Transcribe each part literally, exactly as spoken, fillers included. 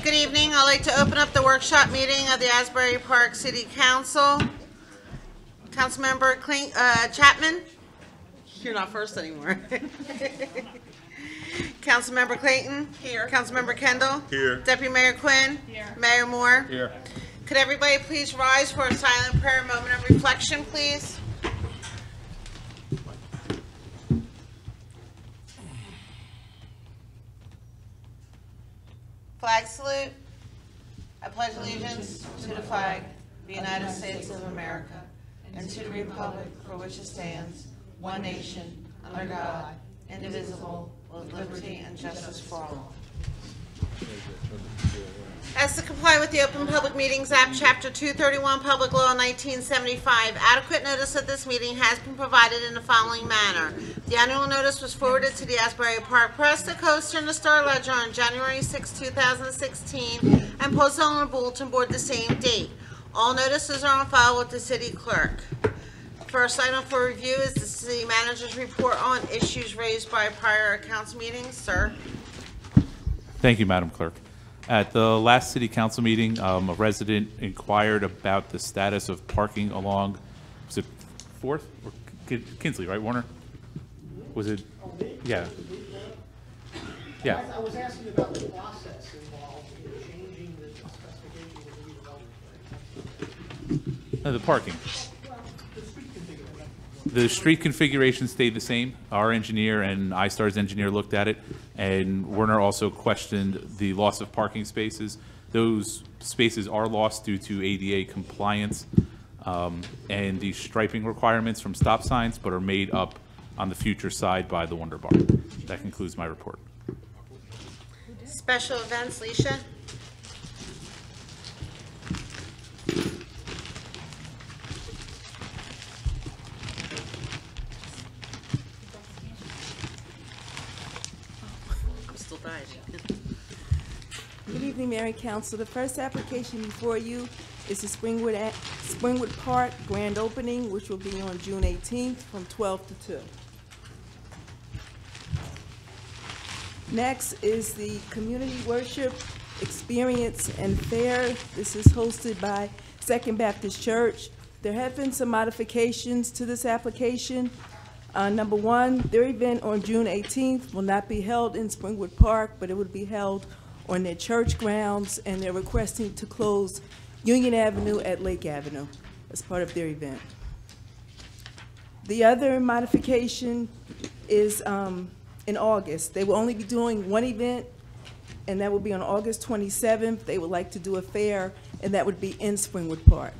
Good evening. I'd like to open up the workshop meeting of the Asbury Park City Council. Councilmember Clink, uh, Chapman? You're not first anymore. Councilmember Clayton? Here. Councilmember Kendall? Here. Deputy Mayor Quinn? Here. Mayor Moore? Here. Could everybody please rise for a silent prayer, moment of reflection, please? Flag salute. I pledge allegiance to the flag of the United States of America and to the republic for which it stands, one nation, under God, indivisible, with liberty and justice for all. As to comply with the Open Public Meetings Act, Chapter two thirty-one, Public Law nineteen seventy-five, adequate notice of this meeting has been provided in the following manner. The annual notice was forwarded to the Asbury Park Press, the Coaster, and the Star Ledger on January sixth, two thousand sixteen, and posted on the bulletin board the same date. All notices are on file with the city clerk. First item for review is the city manager's report on issues raised by prior council meetings. Sir. Thank you, Madam Clerk. At the last city council meeting, um, a resident inquired about the status of parking along, was it Fourth or K- Kinsley, right, Warner? Was it? Yeah. Yeah. I was asking about the process involved in changing the specification of the redevelopment. No, the parking. The street configuration stayed the same. Our engineer and iStar's engineer looked at it, and Werner also questioned the loss of parking spaces. Those spaces are lost due to A D A compliance um, and the striping requirements from stop signs, but are made up on the future side by the Wonder Bar. That concludes my report. Special events, Leisha. Good evening, Mayor and Council. The first application before you is the Springwood, at Springwood Park grand opening, which will be on June eighteenth from twelve to two. Next is the Community Worship Experience and Fair. This is hosted by Second Baptist Church. There have been some modifications to this application. Uh, number one, their event on June eighteenth will not be held in Springwood Park, but it would be held on their church grounds, and they're requesting to close Union Avenue at Lake Avenue as part of their event. The other modification is um, in August. They will only be doing one event, and that will be on August twenty-seventh. They would like to do a fair, and that would be in Springwood Park.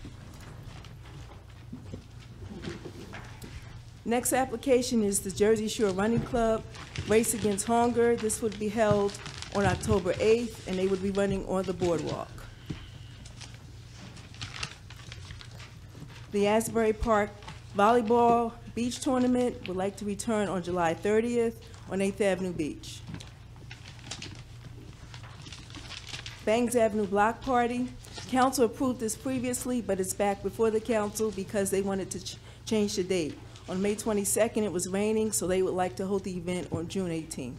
Next application is the Jersey Shore Running Club Race Against Hunger. This would be held on October eighth, and they would be running on the boardwalk. The Asbury Park Volleyball Beach Tournament would like to return on July thirtieth on eighth Avenue Beach. Bangs Avenue Block Party. Council approved this previously, but it's back before the council because they wanted to ch change the date. On May twenty-second, it was raining, so they would like to hold the event on June eighteenth.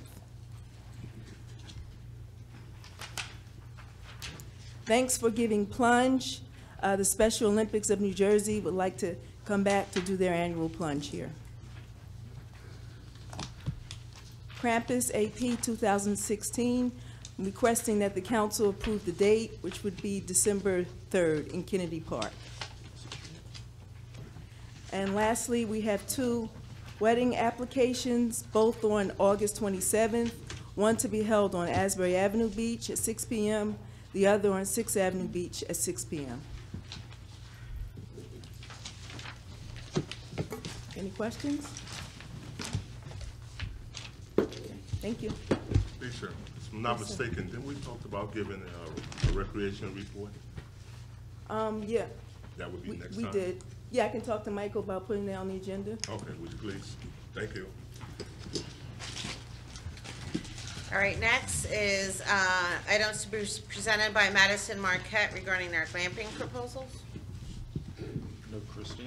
Thanks for Giving Plunge. Uh, the Special Olympics of New Jersey would like to come back to do their annual plunge here. Krampus A P two thousand sixteen, requesting that the council approve the date, which would be December third in Kennedy Park. And lastly, we have two wedding applications, both on August twenty-seventh, one to be held on Asbury Avenue Beach at six p m, the other on sixth Avenue Beach at six p m Any questions? Thank you. Lisa, if I'm not mistaken, didn't we talk about giving a, a recreation report? Um, yeah. That would be We, next we time? did. Yeah, I can talk to Michael about putting that on the agenda. Okay, would you please? Thank you. All right, next is uh, items to be presented by Madison Marquette regarding their glamping proposals. No, Christine?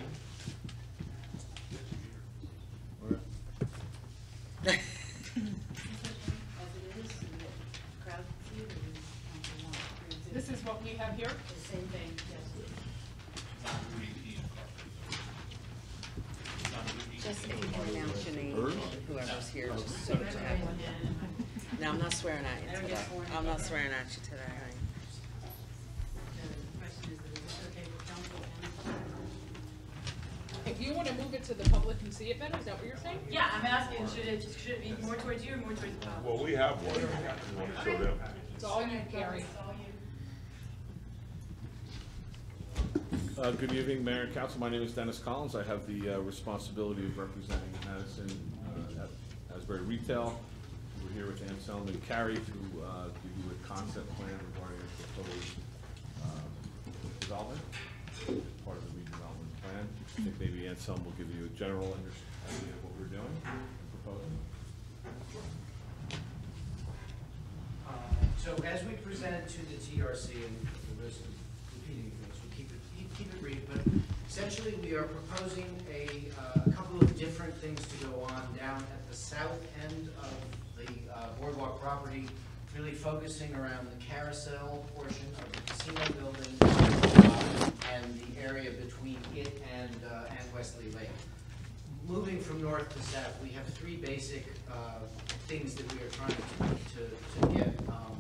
Just if you can announce your name, whoever's here, just so that you have one. No, I'm not swearing at you today. I'm not swearing at you today. If you want to move it so the public can see it better, is that what you're saying? Yeah, I'm asking, should it, should it be more towards you or more towards the public? Well, we have one. You want to show them? It's all you, Gary. It's all you. Uh, Good evening, Mayor and Council. My name is Dennis Collins. I have the uh, responsibility of representing Madison uh, at Asbury Retail. We're here with Anselm and Carrie to uh, give you a concept plan regarding a proposed uh, development, part of the redevelopment plan. I think maybe Anselm will give you a general under- idea of what we're doing and proposing. Uh, So as we presented to the T R C, and at the risk of repeating things, we'll keep it, keep- keep it brief, but essentially we are proposing a uh, couple of different things to go on down at the south end of the uh, Boardwalk property, really focusing around the carousel portion of the casino building uh, and the area between it and, uh, and Wesley Lake. Moving from north to south, we have three basic uh, things that we are trying to, to, to get um,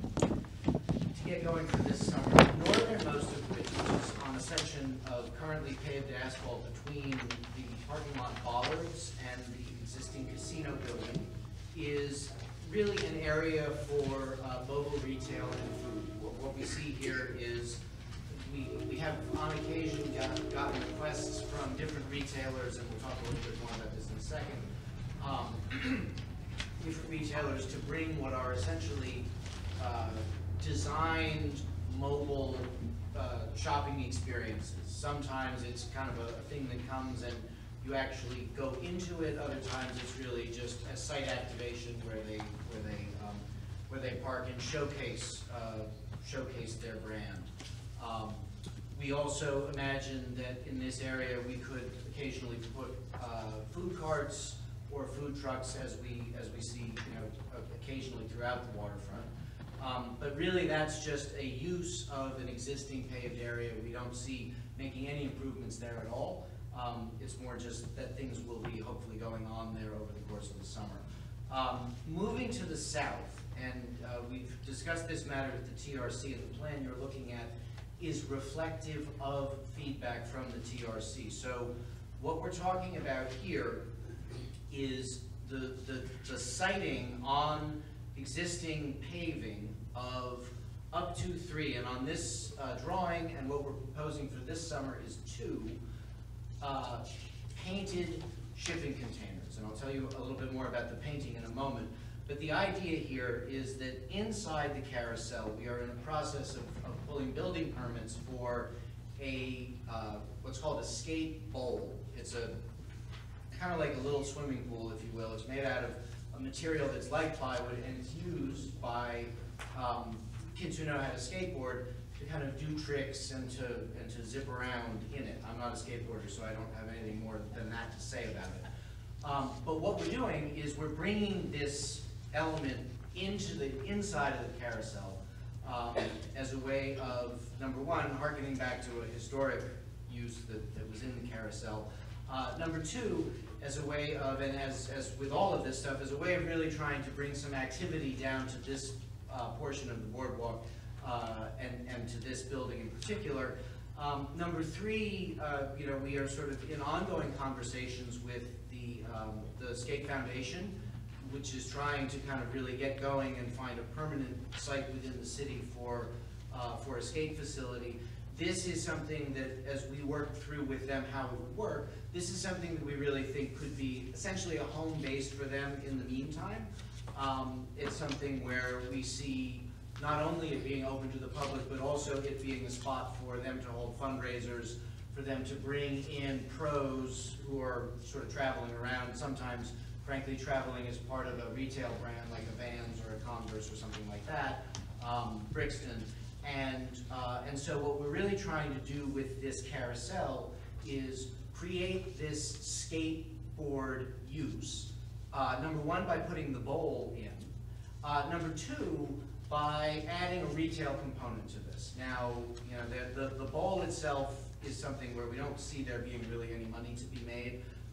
to get going for this summer. The northernmost of which, which is on a section of currently paved asphalt between the parking lot bollards and the existing casino building, is really an area for uh, mobile retail and food. What, what we see here is We, we have on occasion got, gotten requests from different retailers, and we'll talk a little bit more about this in a second, um, different retailers to bring what are essentially uh, designed mobile uh, shopping experiences. Sometimes it's kind of a, a thing that comes and you actually go into it. Other times it's really just a site activation where they where they um, where they park and showcase uh, showcase their brand. Um, we also imagine that in this area we could occasionally put uh, food carts or food trucks, as we as we see, you know, occasionally throughout the waterfront. Um, but really, that's just a use of an existing paved area. We don't see making any improvements there at all. Um, it's more just that things will be hopefully going on there over the course of the summer. Um, moving to the south, and uh, we've discussed this matter with the T R C, and the plan you're looking at is reflective of feedback from the T R C. So what we're talking about here is the, the, the siting on existing paving of up to three, and on this uh, drawing, and what we're proposing for this summer is two uh, painted shipping containers. And I'll tell you a little bit more about the painting in a moment. But the idea here is that inside the carousel, we are in the process of, of pulling building permits for a, uh, what's called a skate bowl. It's a kind of like a little swimming pool, if you will. It's made out of a material that's like plywood, and it's used by um, kids who know how to skateboard to kind of do tricks and to, and to zip around in it. I'm not a skateboarder, so I don't have anything more than that to say about it. Um, but what we're doing is we're bringing this element into the inside of the carousel um, as a way of, number one, harkening back to a historic use that, that was in the carousel. Uh, number two, as a way of, and as, as with all of this stuff, as a way of really trying to bring some activity down to this uh, portion of the boardwalk uh, and, and to this building in particular. Um, number three, uh, you know, we are sort of in ongoing conversations with the, um, the Skate Foundation, which is trying to kind of really get going and find a permanent site within the city for, uh, for a skate facility. This is something that, as we work through with them how it would work, this is something that we really think could be essentially a home base for them in the meantime. Um, it's something where we see not only it being open to the public, but also it being a spot for them to hold fundraisers, for them to bring in pros who are sort of traveling around, sometimes, frankly, traveling as part of a retail brand like a Vans or a Converse or something like that, um, Brixton. And, uh, and so what we're really trying to do with this carousel is create this skateboard use. Uh, number one, by putting the bowl in. Uh, number two, by adding a retail component to this. Now, you know, the, the, the bowl itself is something where we don't see there being really any money to be made.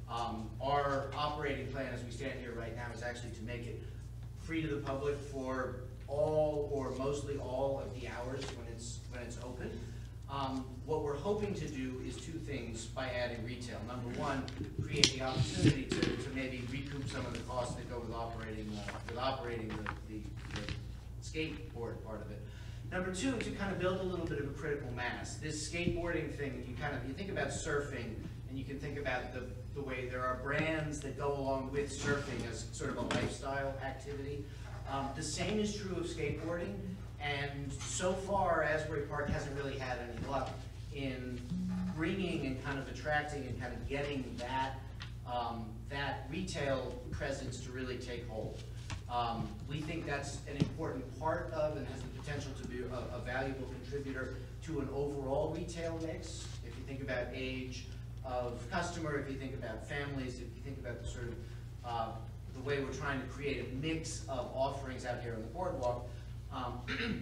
Um, our operating plan as we stand here right now is actually to make it free to the public for all or mostly all of the hours when it's, when it's open. Um, what we're hoping to do is two things by adding retail. Number one, create the opportunity to, to maybe recoup some of the costs that go with operating, uh, with operating the, the, the skateboard part of it. Number two, to kind of build a little bit of a critical mass. This skateboarding thing, you kind of, you think about surfing, and you can think about the, the way there are brands that go along with surfing as sort of a lifestyle activity. Um, the same is true of skateboarding, and so far Asbury Park hasn't really had any luck in bringing and kind of attracting and kind of getting that, um, that retail presence to really take hold. Um, we think that's an important part of and has the potential to be a, a valuable contributor to an overall retail mix. If you think about age of customer, if you think about families, if you think about the sort of uh, the way we're trying to create a mix of offerings out here on the boardwalk, um,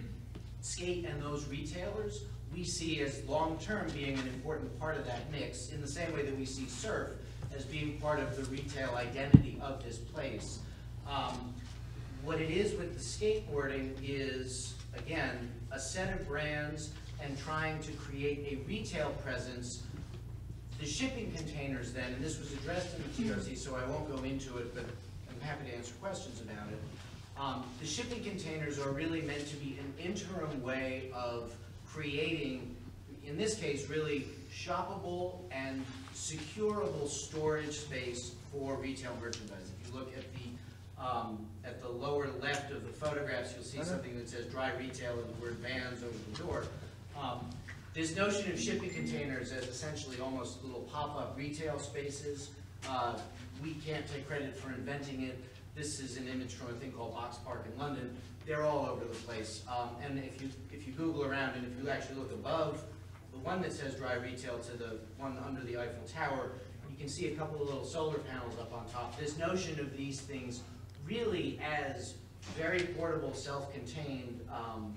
skate and those retailers we see as long-term being an important part of that mix, in the same way that we see surf as being part of the retail identity of this place. Um, what it is with the skateboarding is, again, a set of brands and trying to create a retail presence. The shipping containers then, and this was addressed in the T R C, so I won't go into it, but I'm happy to answer questions about it. Um, the shipping containers are really meant to be an interim way of creating, in this case, really shoppable and securable storage space for retail merchandise. If you look at the um, at the lower left of the photographs, you'll see something that says dry retail and the word Vans over the door. Um, this notion of shipping containers as essentially almost little pop-up retail spaces, uh, we can't take credit for inventing it. This is an image from a thing called Box Park in London. They're all over the place. Um, and if you, if you Google around and if you actually look above the one that says dry retail to the one under the Eiffel Tower, you can see a couple of little solar panels up on top. This notion of these things really as very portable, self-contained, um,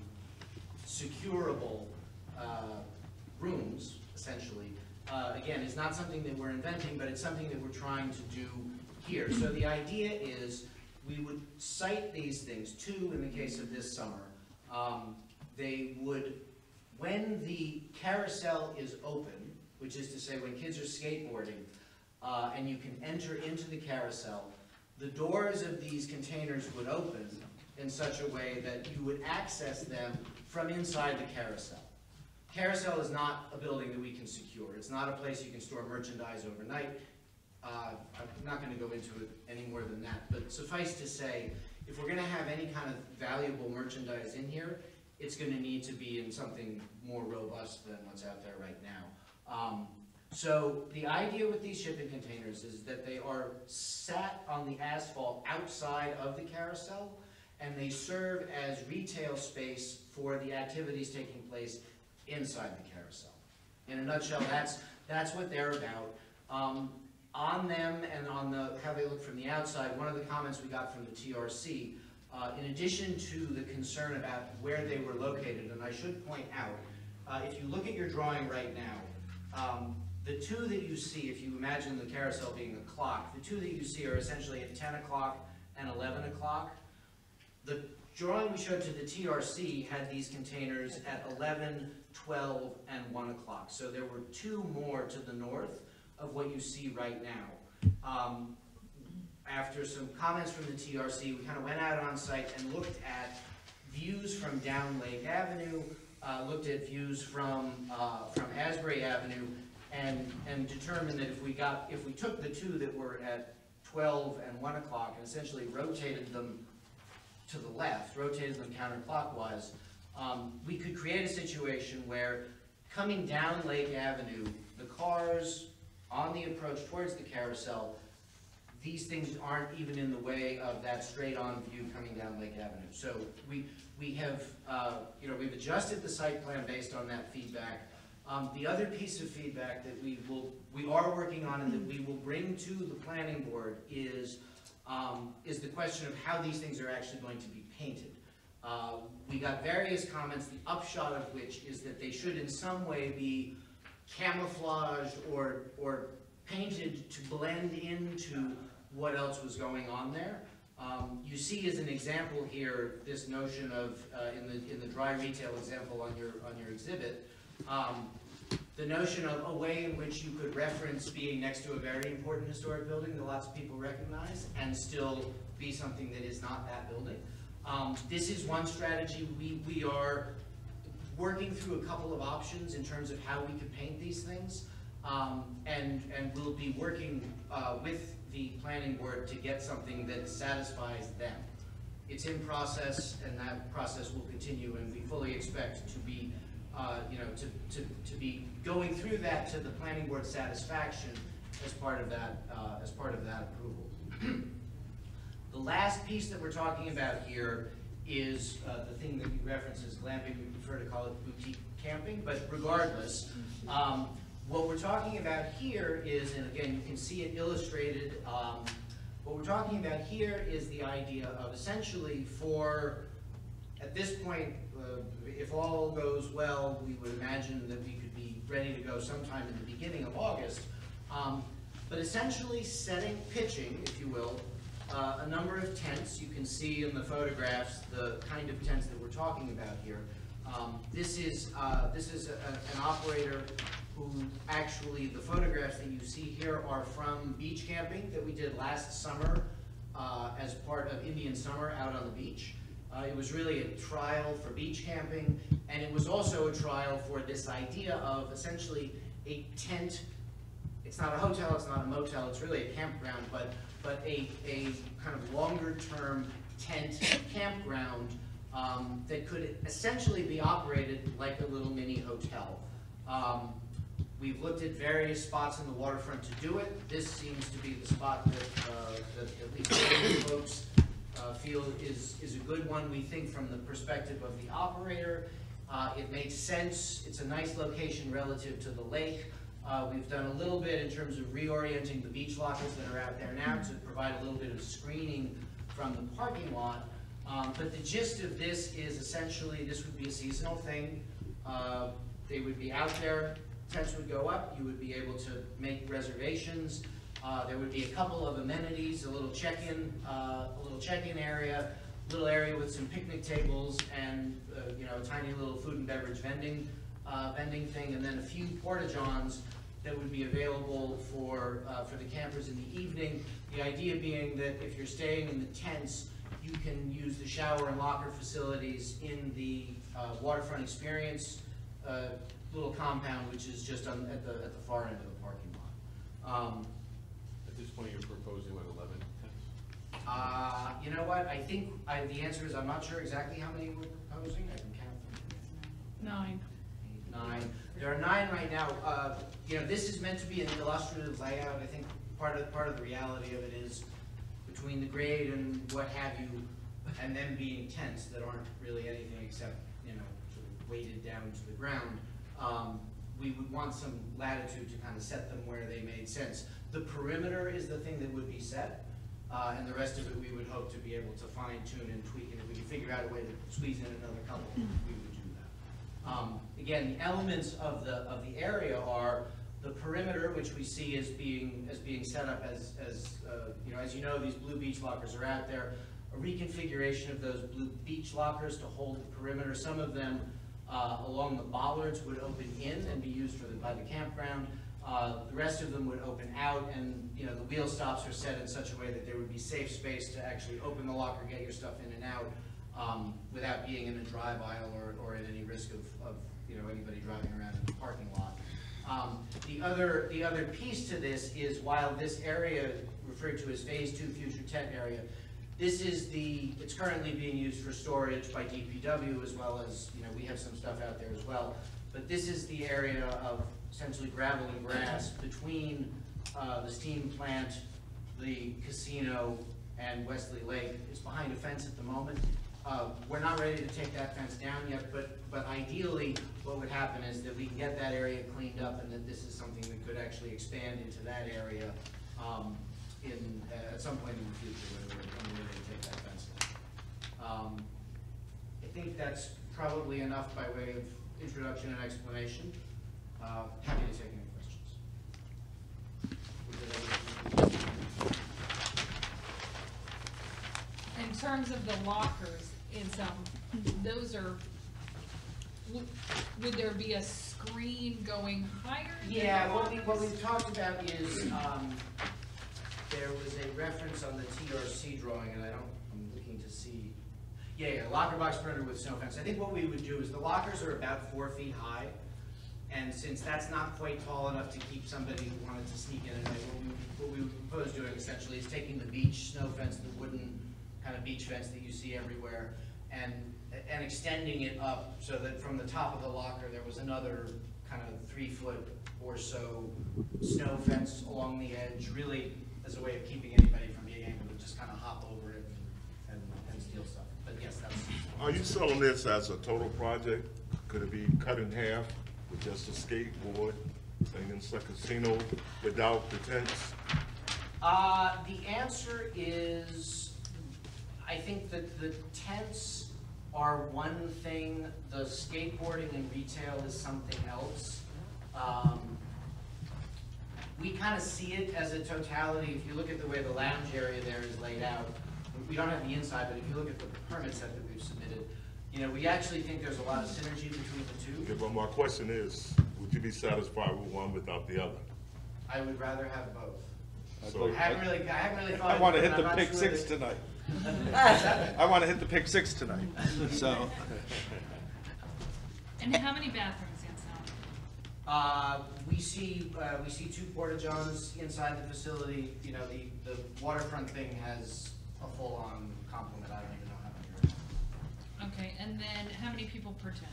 securable uh, rooms, essentially, uh, again, is not something that we're inventing, but it's something that we're trying to do here. So the idea is we would site these things, two in the case of this summer. Um, they would, when the carousel is open, which is to say when kids are skateboarding, uh, and you can enter into the carousel, the doors of these containers would open in such a way that you would access them from inside the carousel. Carousel is not a building that we can secure. It's not a place you can store merchandise overnight. Uh, I'm not going to go into it any more than that, but suffice to say, if we're going to have any kind of valuable merchandise in here, it's going to need to be in something more robust than what's out there right now. Um, so the idea with these shipping containers is that they are sat on the asphalt outside of the carousel, and they serve as retail space for the activities taking place inside the carousel. In a nutshell, that's, that's what they're about. Um, on them and on the, how they look from the outside, one of the comments we got from the T R C, uh, in addition to the concern about where they were located, and I should point out, uh, if you look at your drawing right now, um, the two that you see, if you imagine the carousel being a clock, the two that you see are essentially at ten o'clock and eleven o'clock. The drawing we showed to the T R C had these containers at eleven, twelve, and one o'clock. So there were two more to the north of what you see right now. Um, after some comments from the T R C, we kind of went out on site and looked at views from down Lake Avenue, uh, looked at views from uh, from Asbury Avenue, and and determined that if we got if we took the two that were at twelve and one o'clock and essentially rotated them to the left, rotated them counterclockwise, um, we could create a situation where coming down Lake Avenue, the cars on the approach towards the carousel, these things aren't even in the way of that straight-on view coming down Lake Avenue. So we we have uh, you know we've adjusted the site plan based on that feedback. Um, the other piece of feedback that we will we are working on and that we will bring to the planning board is um, is the question of how these things are actually going to be painted. Uh, we got various comments, the upshot of which is that they should in some way be camouflaged or or painted to blend into what else was going on there. Um, you see as an example here, this notion of, uh, in the, in the dry retail example on your, on your exhibit, um, the notion of a way in which you could reference being next to a very important historic building that lots of people recognize and still be something that is not that building. Um, this is one strategy. We, we are working through a couple of options in terms of how we could paint these things. Um, and, and we'll be working uh, with the planning board to get something that satisfies them. It's in process, and that process will continue, and we fully expect to be, uh, you know, to, to, to be going through that to the planning board's satisfaction as part of that, uh, as part of that approval. The last piece that we're talking about here is uh, the thing that you reference as glamping. We prefer to call it boutique camping, but regardless, um, what we're talking about here is, and again, you can see it illustrated, um, what we're talking about here is the idea of essentially for, at this point, uh, if all goes well, we would imagine that we could be ready to go sometime in the beginning of August, um, but essentially setting, pitching, if you will, uh, a number of tents. You can see in the photographs the kind of tents that we're talking about here. Um, this is, uh, this is a, a, an operator who actually, the photographs that you see here are from beach camping that we did last summer uh, as part of Indian Summer out on the beach. Uh, it was really a trial for beach camping, and it was also a trial for this idea of essentially a tent. It's not a hotel, it's not a motel, it's really a campground, but, but a, a kind of longer term tent campground um, that could essentially be operated like a little mini hotel. Um, We've looked at various spots in the waterfront to do it. This seems to be the spot that, uh, that at least many folks uh, feel is, is a good one. We think from the perspective of the operator, uh, it makes sense. It's a nice location relative to the lake. Uh, we've done a little bit in terms of reorienting the beach lockers that are out there now to provide a little bit of screening from the parking lot. Um, but the gist of this is essentially this would be a seasonal thing. Uh, they would be out there. Tents would go up, you would be able to make reservations. Uh, there would be a couple of amenities, a little check-in, uh, a little check-in area, a little area with some picnic tables and uh, you know, a tiny little food and beverage vending, uh, vending thing, and then a few porta-johns that would be available for, uh, for the campers in the evening. The idea being that if you're staying in the tents, you can use the shower and locker facilities in the uh, waterfront experience uh, little compound, which is just on, at the at the far end of the parking lot. Um, At this point, you're proposing what, eleven tents? uh, you know what? I think I, the answer is I'm not sure exactly how many we're proposing. I can count them. Nine. Eight, nine. There are nine right now. Uh, you know, this is meant to be an illustrative layout. I think part of part of the reality of it is between the grade and what have you, and them being tents that aren't really anything except, you know, sort of weighted down to the ground. Um, we would want some latitude to kind of set them where they made sense. The perimeter is the thing that would be set, uh, and the rest of it we would hope to be able to fine tune and tweak, and if we could figure out a way to squeeze in another couple, we would do that. Um, again, the elements of the of the area are the perimeter, which we see as being as being set up as as uh, you know, as you know, these blue beach lockers are out there. A reconfiguration of those blue beach lockers to hold the perimeter. Some of them Uh, along the bollards would open in and be used for the, by the campground. Uh, the rest of them would open out, and you know, the wheel stops are set in such a way that there would be safe space to actually open the locker, get your stuff in and out um, without being in a drive aisle or, or at any risk of, of you know, anybody driving around in the parking lot. Um, the other the other piece to this is, while this area referred to as Phase Two Future Tent Area, this is the, it's currently being used for storage by D P W, as well as, you know, we have some stuff out there as well. But this is the area of essentially gravel and grass between uh, the steam plant, the casino, and Wesley Lake. It's behind a fence at the moment. Uh, we're not ready to take that fence down yet, but, but ideally what would happen is that we can get that area cleaned up, and that this is something that could actually expand into that area um, in, uh, at some point in the future when we're, when we're ready to take that fence down. Um, I think that's probably enough by way of introduction and explanation. Uh, happy to take any questions. terms of the lockers, is, um, those are, w- would there be a screen going higher than the Yeah, what we, what lockers? we've talked about is, um, there was a reference on the T R C drawing, and I don't, I'm looking to see. Yeah, yeah, locker box perimeter with snow fence. I think what we would do is, the lockers are about four feet high, and since that's not quite tall enough to keep somebody who wanted to sneak in at night, what we, what we would propose doing essentially is taking the beach snow fence, the wooden kind of beach fence that you see everywhere, and, and extending it up so that from the top of the locker, there was another kind of three foot or so snow fence along the edge, really as a way of keeping anybody from being able to just kind of hop over it and, and steal stuff. But yes, that's. Are you selling this as a total project? Could it be cut in half with just a skateboard, and it's like a casino without the tents? Uh, the answer is, I think that the tents are one thing, the skateboarding and retail is something else. Um, we kind of see it as a totality. If you look at the way the lounge area there is laid out, we don't have the inside, but if you look at the permit set that we've submitted, you know, we actually think there's a lot of synergy between the two. Okay, but my question is, would you be satisfied with one without the other? I would rather have both. So, I haven't really, I haven't really thought. I want to it hit through, the and I'm pick not sure six that- tonight. I want to hit the pick six tonight, so. And how many bathrooms inside? Uh, we see, uh, we see two porta johns inside the facility. You know, the, the waterfront thing has a full-on complement. I don't even know how many are. Okay, and then how many people per tent?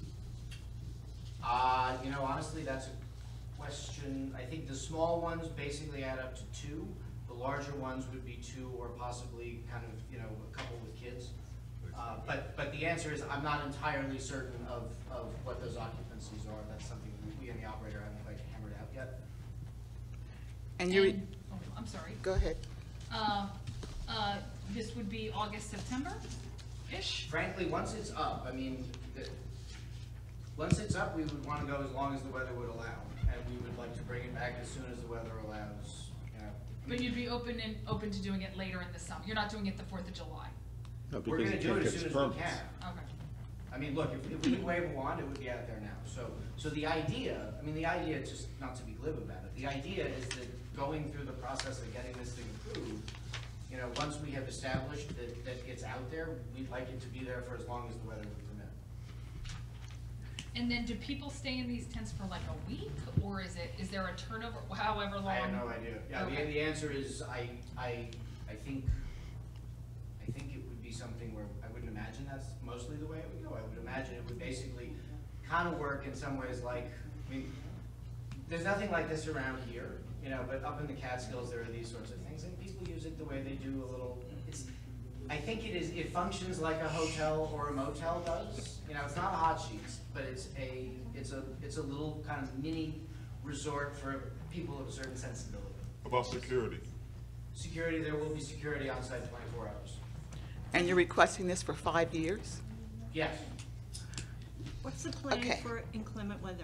Uh, you know, honestly, that's a question. I think the small ones basically add up to two. The larger ones would be two or possibly kind of, you know, a couple with kids. Uh, but, but the answer is, I'm not entirely certain of, of what those occupancies are. That's something we and the operator haven't quite hammered out yet. And you, And- oh, I'm sorry. go ahead. Uh, uh, this would be August, September-ish? Frankly, once it's up, I mean, the, once it's up, we would want to go as long as the weather would allow. And we would like to bring it back as soon as the weather allows, you know. But you'd be open and, open to doing it later in the summer? You're not doing it the Fourth of July? No, We're because gonna you do can't it as get soon as we permits. can. Okay. I mean, look, if, if we could wave a wand, it would be out there now. So, so the idea, I mean, the idea, just not to be glib about it, the idea is that going through the process of getting this thing approved, you know, once we have established that, that it's out there, we'd like it to be there for as long as the weather would permit. And then do people stay in these tents for like a week, or is it, is there a turnover, however long? I have no idea. Yeah, the, Okay. the answer is, I, I, I think, I think it would be something where, I wouldn't imagine that's mostly the way it would go. I would imagine it would basically kind of work in some ways like, I mean, there's nothing like this around here, you know, but up in the Catskills, there are these sorts of things, and people use it the way they do a little, it's, I think it is, it functions like a hotel or a motel does. You know, it's not a hot sheets, but it's a, it's a, it's a little kind of mini resort for people of a certain sensibility. About security? Security, there will be security on site twenty-four hours. And you're requesting this for five years? Yes. What's the plan Okay. for inclement weather?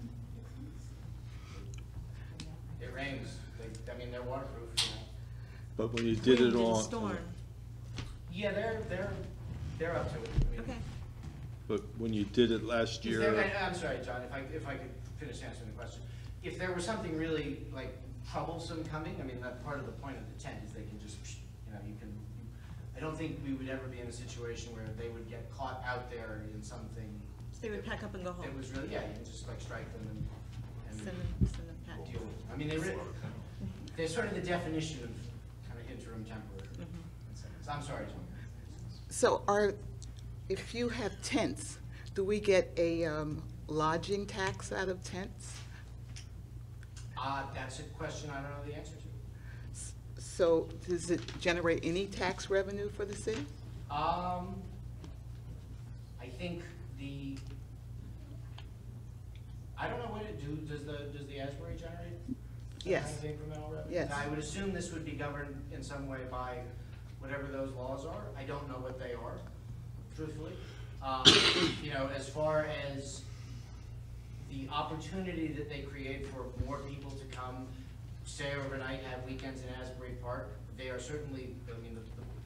It rains. They, I mean, they're waterproof, you know. But when you did it Wind and on, storm. Yeah, they're, they're, they're up to it. I mean, Okay. but when you did it last Is there- year, I- I'm sorry, John, if I, if I could finish answering the question. If there was something really like troublesome coming, I mean, that part of the point of the tent is they can just, you know, you can, I don't think we would ever be in a situation where they would get caught out there in something. So they would pack up and go home? It was really, yeah, you can just like strike them and, and Send them, send them pack. deal with it. I mean, they really, they're sort of the definition of kind of interim temporary. Mhm. in some sense. I'm sorry, John. So are, if you have tents, do we get a um, lodging tax out of tents? Uh, that's a question I don't know the answer to. So does it generate any tax revenue for the city? Um, I think the, I don't know what it do, does the, does the Asbury generate? some Yes. kind of incremental revenue? Yes. I would assume this would be governed in some way by whatever those laws are. I don't know what they are, truthfully. Um, you know, as far as the opportunity that they create for more people to come, stay overnight, have weekends in Asbury Park, they are certainly, I mean, the, the, the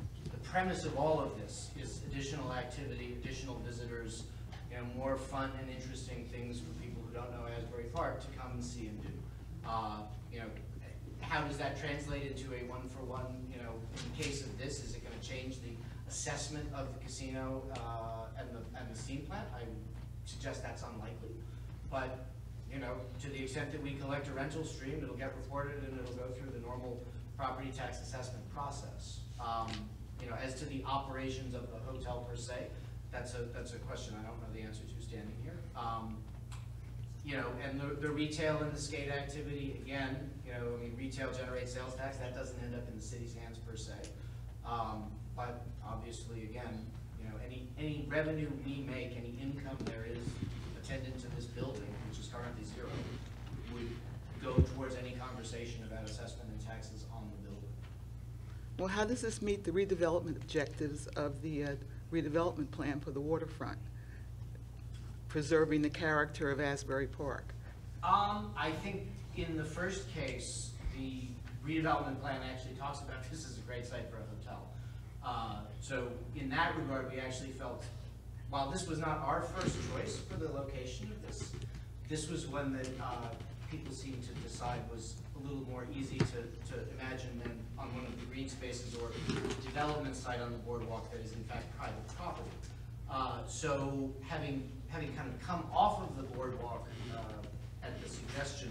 premise of all of this is additional activity, additional visitors, you know, more fun and interesting things for people who don't know Asbury Park to come and see and do. Uh, you know, how does that translate into a one-for-one, you know, in the case of this, is it gonna change the assessment of the casino, uh, and the, and the steam plant? I suggest that's unlikely, but, you know, to the extent that we collect a rental stream, it'll get reported and it'll go through the normal property tax assessment process. Um, you know, as to the operations of the hotel per se, that's a, that's a question I don't know the answer to standing here. Um, You know, and the, the retail and the skate activity, again, you know, I mean, retail generates sales tax, that doesn't end up in the city's hands per se. Um, but obviously, again, you know, any, any revenue we make, any income there is attendant to this building, which is currently zero, would go towards any conversation about assessment and taxes on the building. Well, how does this meet the redevelopment objectives of the uh, redevelopment plan for the waterfront, preserving the character of Asbury Park? Um, I think in the first case, the redevelopment plan actually talks about this as a great site for a hotel. Uh, so in that regard, we actually felt, while this was not our first choice for the location of this, this was one that uh, people seemed to decide was a little more easy to, to imagine than on one of the green spaces or development site on the boardwalk that is in fact private property. Uh, so having having kind of come off of the boardwalk uh, at the suggestion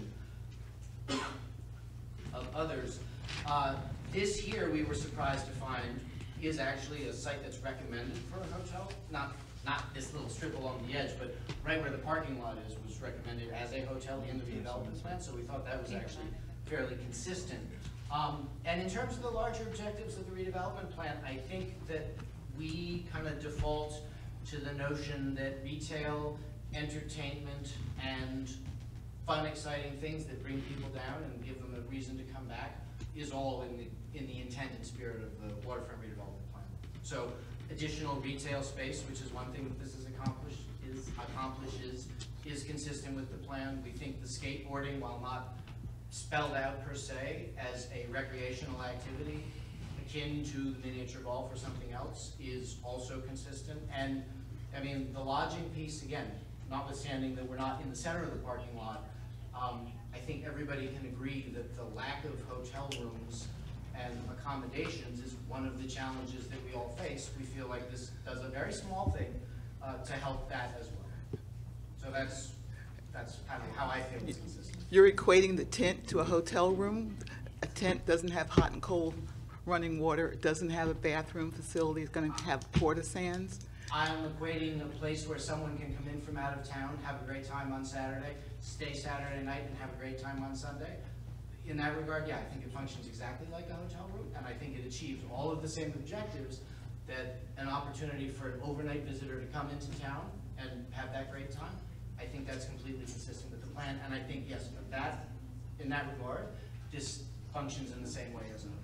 of others, uh, this here we were surprised to find is actually a site that's recommended for a hotel. Not not this little strip along the edge, but right where the parking lot is was recommended as a hotel in the redevelopment plan. So we thought that was actually fairly consistent. Um, and in terms of the larger objectives of the redevelopment plan, I think that we kind of default to the notion that retail, entertainment, and fun, exciting things that bring people down and give them a reason to come back is all in the in the intent and spirit of the waterfront redevelopment plan. So additional retail space, which is one thing that this is accomplished, is accomplishes, is consistent with the plan. We think the skateboarding, while not spelled out per se as a recreational activity, akin to the miniature golf or something else, is also consistent. And I mean, the lodging piece, again, notwithstanding that we're not in the center of the parking lot, um, I think everybody can agree that the lack of hotel rooms and accommodations is one of the challenges that we all face. We feel like this does a very small thing uh, to help that as well. So that's that's kind of how I feel it's consistent. You're equating the tent to a hotel room. A tent doesn't have hot and cold running water. It doesn't have a bathroom facility. It's going to have porta sands. I'm equating a place where someone can come in from out of town, have a great time on Saturday, stay Saturday night, and have a great time on Sunday. In that regard, yeah, I think it functions exactly like a hotel room, and I think it achieves all of the same objectives that an opportunity for an overnight visitor to come into town and have that great time. I think that's completely consistent with the plan, and I think, yes, that, in that regard, this functions in the same way as a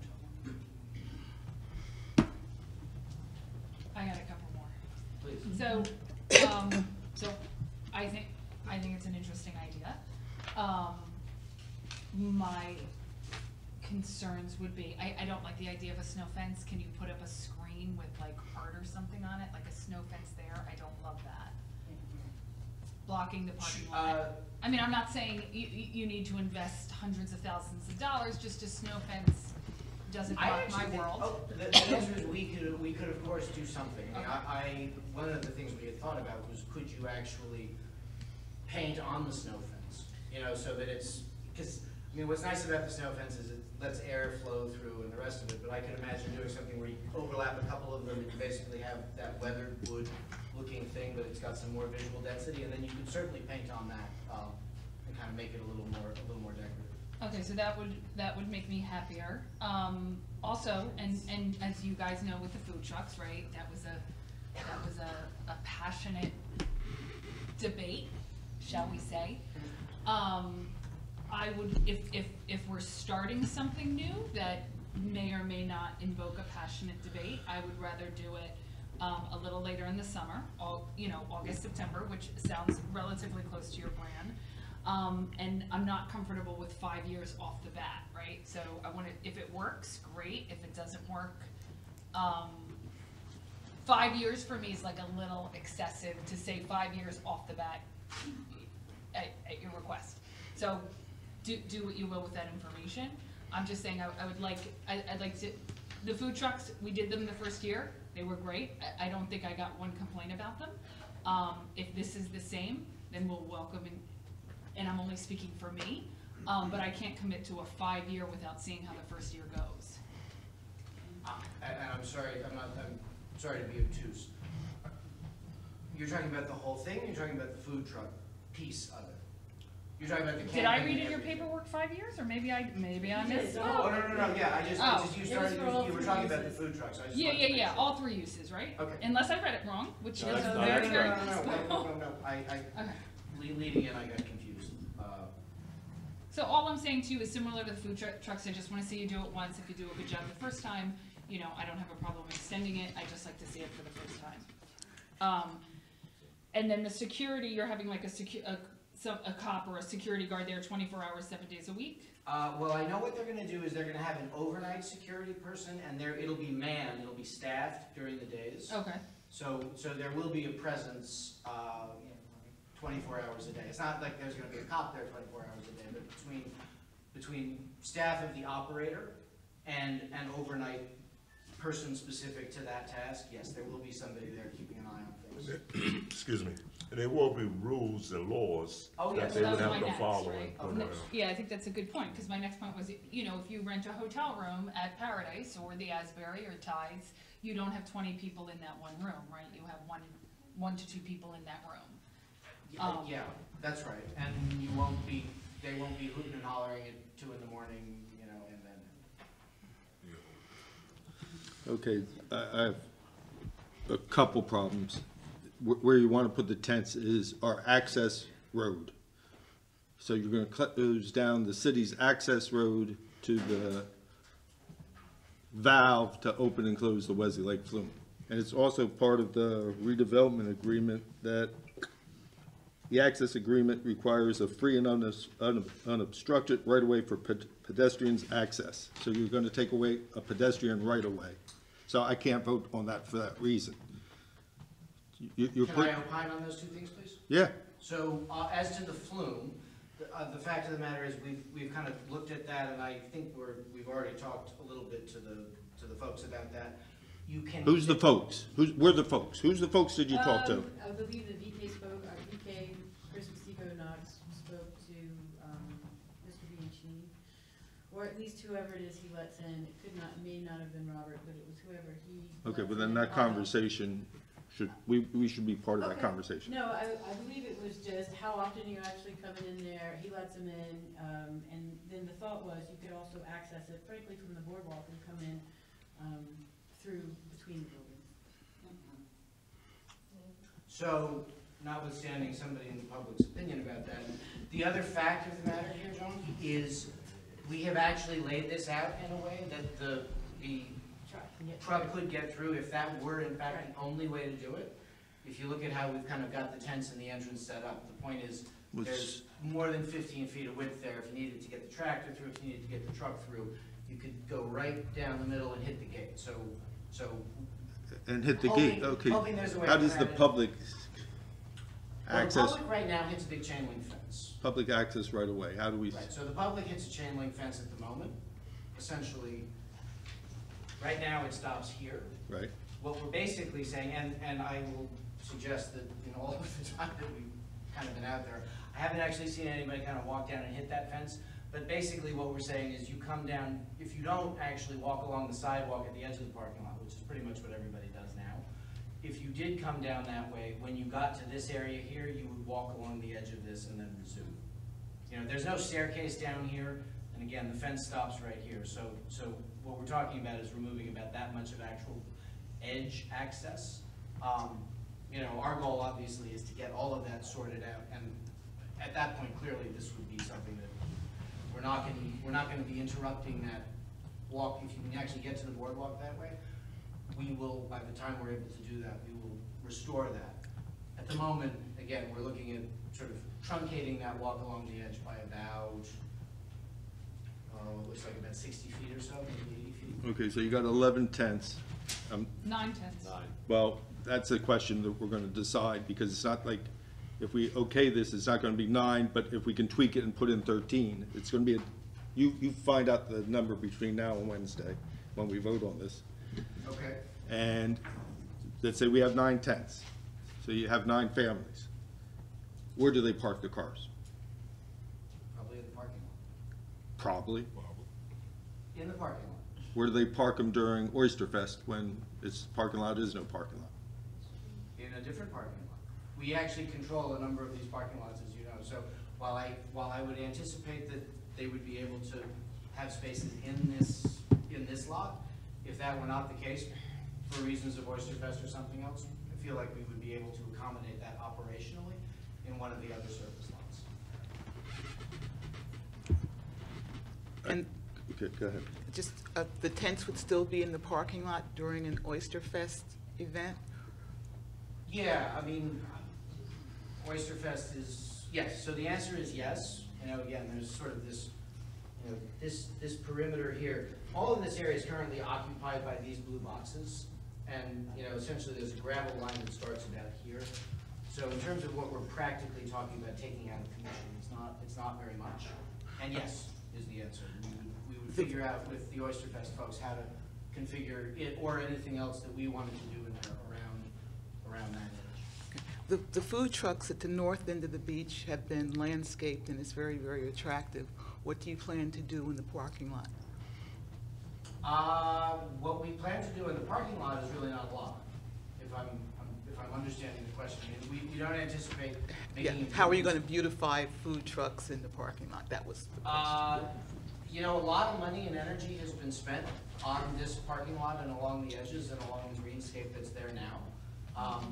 hotel. I got a couple more. Please. So, um, so I think, I think it's an interesting idea. Um, my concerns would be, I, I don't like the idea of a snow fence. Can you put up a screen with like art or something on it, like a snow fence there? I don't love that. Blocking the parking lot. Uh, I mean, I'm not saying you, you you need to invest hundreds of thousands of dollars, just a snow fence doesn't I block actually my think- world. Oh, the, the answer is we could, we could of course do something. I, mean, I, I, one of the things we had thought about was, could you actually paint on the snow fence? You know, so that it's, because, I mean, what's nice about the snow fence is it lets air flow through and the rest of it, but I could imagine doing something where you overlap a couple of them and you basically have that weathered wood looking thing, but it's got some more visual density, and then you could certainly paint on that, um, and kind of make it a little more, a little more decorative. Okay, so that would, that would make me happier. Um, also, and, and as you guys know with the food trucks, right, that was a, that was a, a passionate debate, shall we say. Um, I would, if, if, if we're starting something new that may or may not invoke a passionate debate, I would rather do it um, a little later in the summer, all, you know, August, September, which sounds relatively close to your plan. Um, and I'm not comfortable with five years off the bat, right? So I want to, if it works, great. If it doesn't work, um, five years for me is like a little excessive to say five years off the bat at, at your request. So do, do what you will with that information. I'm just saying I, I would like, I, I'd like to, the food trucks, we did them the first year. They were great. I, I don't think I got one complaint about them. Um, if this is the same, then we'll welcome, and, and I'm only speaking for me, um, but I can't commit to a five-year without seeing how the first year goes. Uh, And and I'm sorry, I'm not, I'm sorry to be obtuse. You're talking about the whole thing, or you're talking about the food truck piece of it? You're talking about the campaign. Did I read in and your everything. paperwork five years, or maybe I, maybe I You did. missed? Oh, no, no, no, yeah, I just, Oh. it's just you It was started, for you all you were three talking about the uses. food trucks, I just Yeah, wanted yeah, to make yeah, sure. all three uses, right? Okay. Unless I read it wrong, which is No, that's not very, right. very No, no, no, no, possible. no, no, no, I, I, Okay. le- leading in, I got confused. Uh, So all I'm saying to you is similar to the food tru- trucks, I just wanna see you do it once. If you do a good job the first time, you know, I don't have a problem extending it, I just like to see it for the first time. Um, and then the security, you're having like a secu- a, some, a cop or a security guard there twenty-four hours, seven days a week? Uh, well, I know what they're gonna do is they're gonna have an overnight security person, and there, it'll be manned, it'll be staffed during the days. Okay, So, so there will be a presence, uh, twenty-four hours a day. It's not like there's gonna be a cop there twenty-four hours a day, but between, between staff of the operator and an overnight person specific to that task, yes, there will be somebody there keeping an eye on things. Excuse me. And there will be rules and laws Oh, that yes. they that would was my have to next, follow. right? and And put that- around. Yeah, I think that's a good point, cause my next point was, you know, if you rent a hotel room at Paradise or the Asbury or Tides, you don't have twenty people in that one room, right? You have one, one to two people in that room. Yeah, Um, yeah, that's right. And you won't be, they won't be hooting and hollering at two in the morning, you know, and then. Okay, I I have a couple problems. Wh- Where you want to put the tents is our access road. So you're going to cut those down the city's access road to the valve to open and close the Wesley Lake Flume. And it's also part of the redevelopment agreement that the access agreement requires a free and unobs- unob- unobstructed right-of-way for ped- pedestrians access. So you're going to take away a pedestrian right-of-way. So I can't vote on that for that reason. You- You're Can put, I opine on those two things, please? yeah, So, uh, as to the flume, the, uh, the fact of the matter is, we've, we've kind of looked at that, and I think we're, we've already talked a little bit to the, to the folks about that. You can. who's the folks? Who's, we're the folks. Who's the folks did you talk to? Um, I believe the V K spoke, uh, V K, Chris Masico Knox spoke to, um, Mister Bianchini, or at least whoever it is he lets in. It could not, may not have been Robert, but it was whoever he. Okay, lets but then in. that Uh, conversation should, we, we should be part of that Okay. conversation. No, I, I believe it was just how often you actually coming in there, he lets them in, um, and then the thought was you could also access it frankly from the boardwalk and come in, um, through between the buildings. So, notwithstanding somebody in the public's opinion about that, the other fact of the matter here, John, is we have actually laid this out in a way that the, the Truck can get truck could get through if that were in fact the only way to do it. If you look at how we've kind of got the tents and the entrance set up, the point is, Was- there's more than fifteen feet of width there. If you needed to get the tractor through, if you needed to get the truck through, you could go right down the middle and hit the gate. So, so And hit the Hoping- gate, okay. hoping there's a way How to does the add it. public well, the access, public right now hits a big chain link fence. public access right away? How do we, Right, so the public hits a chain link fence at the moment. Essentially, right now it stops here. right? What we're basically saying, and, and I will suggest that in all of the time that we've kind of been out there, I haven't actually seen anybody kind of walk down and hit that fence, but basically what we're saying is you come down, if you don't actually walk along the sidewalk at the edge of the parking lot, which is pretty much what everybody does now, if you did come down that way, when you got to this area here, you would walk along the edge of this and then resume. You know, there's no staircase down here, and again, the fence stops right here, so, so what we're talking about is removing about that much of actual edge access. Um, you know, our goal obviously is to get all of that sorted out, and at that point, clearly, this would be something that we're not gonna, we're not gonna be interrupting that walk. If you can actually get to the boardwalk that way, we will, by the time we're able to do that, we will restore that. At the moment, again, we're looking at sort of truncating that walk along the edge by about, oh, it looks like about sixty feet or so, maybe eighty feet. Okay, so you got eleven tents, Um, Nine tenths. Well, that's a question that we're gonna decide, because it's not like, if we okay this, it's not gonna be nine, but if we can tweak it and put in thirteen, it's gonna be a, you, you find out the number between now and Wednesday, when we vote on this. Okay. And let's say we have nine tenths, so you have nine families. Where do they park the cars? Probably in the parking lot. Probably. In the parking lot. Where do they park them during Oyster Fest, when it's parking lot is no parking lot? In a different parking lot. We actually control a number of these parking lots, as you know. So while I, while I would anticipate that they would be able to have spaces in this, in this lot, if that were not the case, for reasons of Oyster Fest or something else, I feel like we would be able to accommodate that operationally in one of the other surface lots. And Okay, go ahead. just, uh, the tents would still be in the parking lot during an Oyster Fest event? Yeah, I mean, Oyster Fest is, yes, so the answer is yes. You know, again, there's sort of this, you know, this, this perimeter here. All of this area is currently occupied by these blue boxes. And, you know, essentially there's a gravel line that starts about here. So in terms of what we're practically talking about taking out of commission, it's not, it's not very much. And yes, is the answer. We would, we would figure out with the Oyster Fest folks how to configure it or anything else that we wanted to do in there around, around that edge. The, the food trucks at the north end of the beach have been landscaped and it's very, very attractive. What do you plan to do in the parking lot? Uh, what we plan to do in the parking lot is really not a lot, if I'm, I'm- if I'm understanding the question. I mean, we, we don't anticipate Yeah, making. how are you gonna beautify food trucks in the parking lot? That was the question. Uh, you know, a lot of money and energy has been spent on this parking lot and along the edges and along the greenscape that's there now. Um,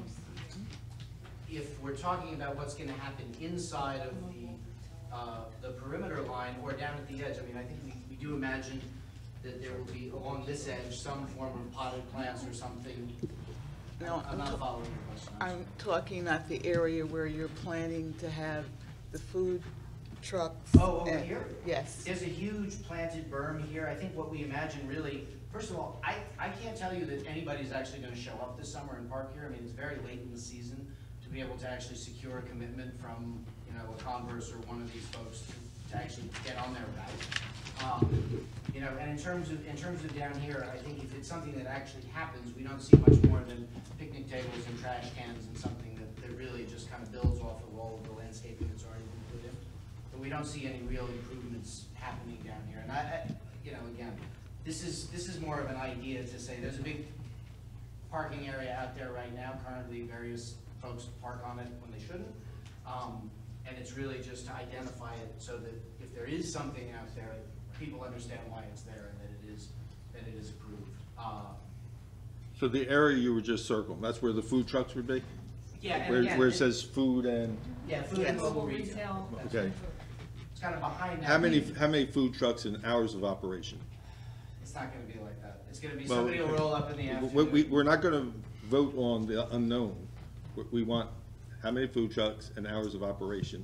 If we're talking about what's gonna happen inside of the, uh, the perimeter line or down at the edge, I mean, I think we, we do imagine that there will be along this edge some form of potted plants or something. No, I'm I'm not ta- following your question. I'm I'm talking about the area where you're planning to have the food trucks. Oh, over and- here? Yes. There's a huge planted berm here. I think what we imagine really, first of all, I, I can't tell you that anybody's actually gonna show up this summer and park here. I mean, it's very late in the season to be able to actually secure a commitment from, you know, a Converse or one of these folks to, to actually get on their route. Um, you know, and in terms of, in terms of down here, I think if it's something that actually happens, we don't see much more than picnic tables and trash cans and something that, that really just kind of builds off of all of the landscaping that's already been put in. But we don't see any real improvements happening down here. And I, I, you know, again, this is, this is more of an idea to say, there's a big parking area out there right now. Currently, various folks park on it when they shouldn't. Um, and it's really just to identify it so that if there is something out there, people understand why it's there and that it is, that it is approved. Uh, So the area you were just circling, that's where the food trucks would be? Yeah, and Where, again, where it it- says food and, Yeah, food and Mobile mobile retail. retail. That's okay. right. It's kind of behind that. How many, how many food trucks and hours of operation? It's not gonna be like that. It's gonna be, Well, somebody will roll up in the We, afternoon. we- we're not gonna vote on the unknown. We- We want how many food trucks and hours of operation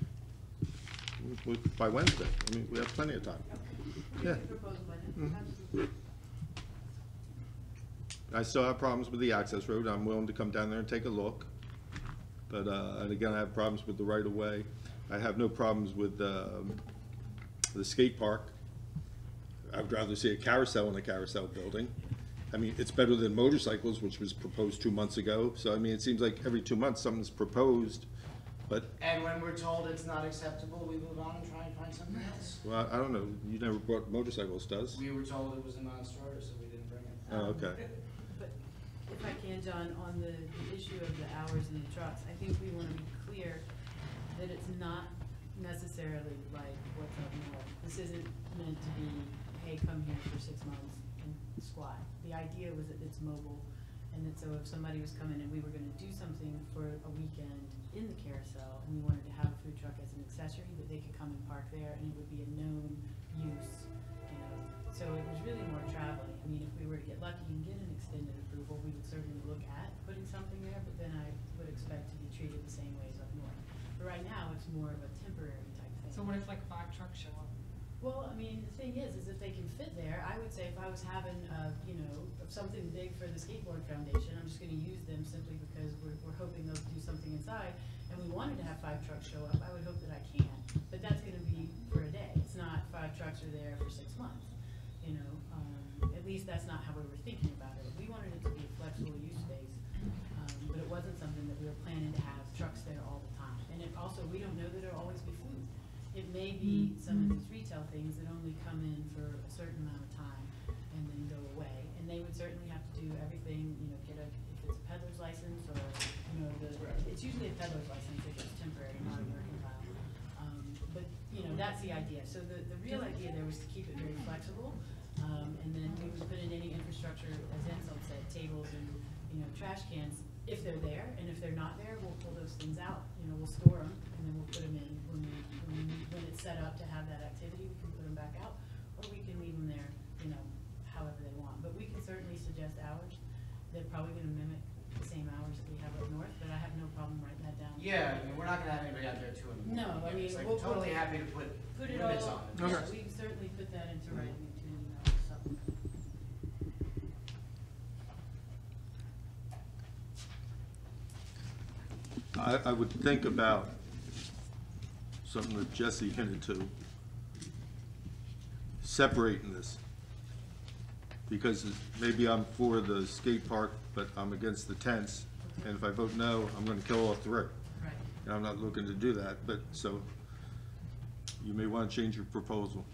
We- we- by Wednesday. I mean, we have plenty of time. Yeah. Mhm. I still have problems with the access road. I'm willing to come down there and take a look. But, uh, and again, I have problems with the right of way. I have no problems with, um, the skate park. I'd rather see a carousel in a carousel building. I mean, it's better than motorcycles, which was proposed two months ago. So, I mean, it seems like every two months something's proposed, but, And when we're told it's not acceptable, we move on and try and find something else. well, I don't know. You never brought motorcycles, does? We were told it was a non-starter, so we didn't bring it. Oh, okay. But if I can, John, on the, the issue of the hours and the trucks, I think we wanna be clear that it's not necessarily like what's up north. This isn't meant to be, hey, come here for six months and squat. The idea was that it's mobile, and that so if somebody was coming and we were gonna do something for a weekend in the carousel, and we wanted to have a food truck as an accessory, that they could come and park there, and it would be a known use, you know. So it was really more traveling. I mean, if we were to get lucky and get an extended approval, we would certainly look at putting something there, but then I would expect to be treated the same way as up north. But right now, it's more of a temporary type thing. So what if like five trucks show up? Well, I mean, the thing is, is if they can fit there, I would say five I was having, uh, you know, something big for the skateboard foundation, I'm just gonna use them simply because we're, we're hoping they'll do something inside, and we wanted to have five trucks show up, I would hope that I can, but that's gonna be for a day, it's not five trucks are there for six months, you know, um, at least that's not how we were thinking about it. We wanted it to be a flexible use space, um, but it wasn't something that we were planning to have trucks there all the time, and it also, we don't know that there'll always be food. It may be some of these retail things that only come in for a certain amount of time and then go away. And they would certainly have to do everything, you know, get a, if it's a peddler's license or, you know, the, it's usually a peddler's license if it's temporary, not a mercantile. Um, but, you know, that's the idea. So the, the real idea there was to keep it very flexible. Um, and then we would put in any infrastructure, as Ansel said, tables and, you know, trash cans, if they're there. And if they're not there, we'll pull those things out. You know, we'll store them and then we'll put them in when we, when we, when it's set up to have that activity, we can put them back out, or we can leave them there, you know, however they want. But we can certainly suggest hours. They're probably gonna mimic the same hours that we have up north, but I have no problem writing that down. Yeah, I mean, we're not gonna have anybody out there two in the morning. No, I mean, It's like we'll- totally we'll- happy to put Put it limits all, on it. yeah, we can certainly put that into writing into an email or something. I, I would think about something that Jesse hinted to, separating this. Because maybe I'm for the skate park, but I'm against the tents, and if I vote no, I'm gonna kill off the road. Right. And I'm not looking to do that, but, so, you may wanna change your proposal.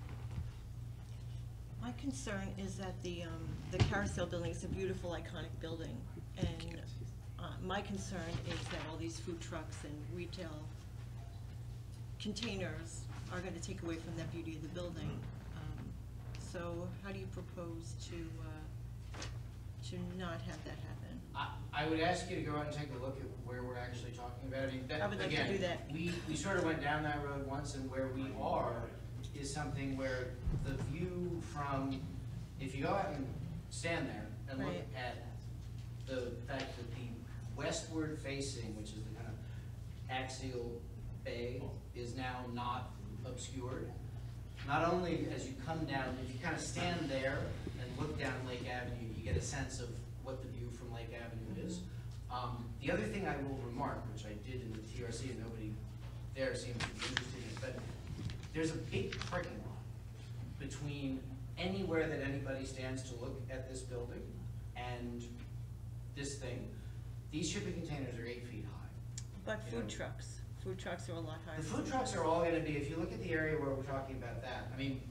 My concern is that the, um, the carousel building is a beautiful iconic building, and, uh, my concern is that all these food trucks and retail containers are gonna take away from that beauty of the building. Um, So how do you propose to, uh, to not have that happen? I, I would ask you to go out and take a look at where we're actually talking about. I mean, that, I would like to again, do that. we, we sort of went down that road once, and where we are is something where the view from, if you go out and stand there and look Right. at the fact that the westward facing, which is the kind of axial bay, is now not obscured. Not only as you come down, if you kind of stand there and look down Lake Avenue, you get a sense of what the view from Lake Avenue is. Um, the other thing I will remark, which I did in the T R C and nobody there seems to be interested in, but there's a big parking lot between anywhere that anybody stands to look at this building and this thing. These shipping containers are eight feet high. But You food know, trucks, food trucks are a lot higher. The than food that. trucks are all gonna be, if you look at the area where we're talking about that, I mean,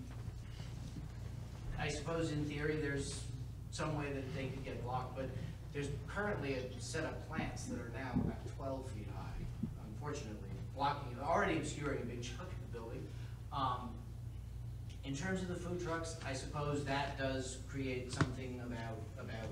I suppose in theory, there's some way that they could get blocked, but there's currently a set of plants that are now about twelve feet high, unfortunately, blocking, already obscuring a big chunk of the building. Um, in terms of the food trucks, I suppose that does create something about, about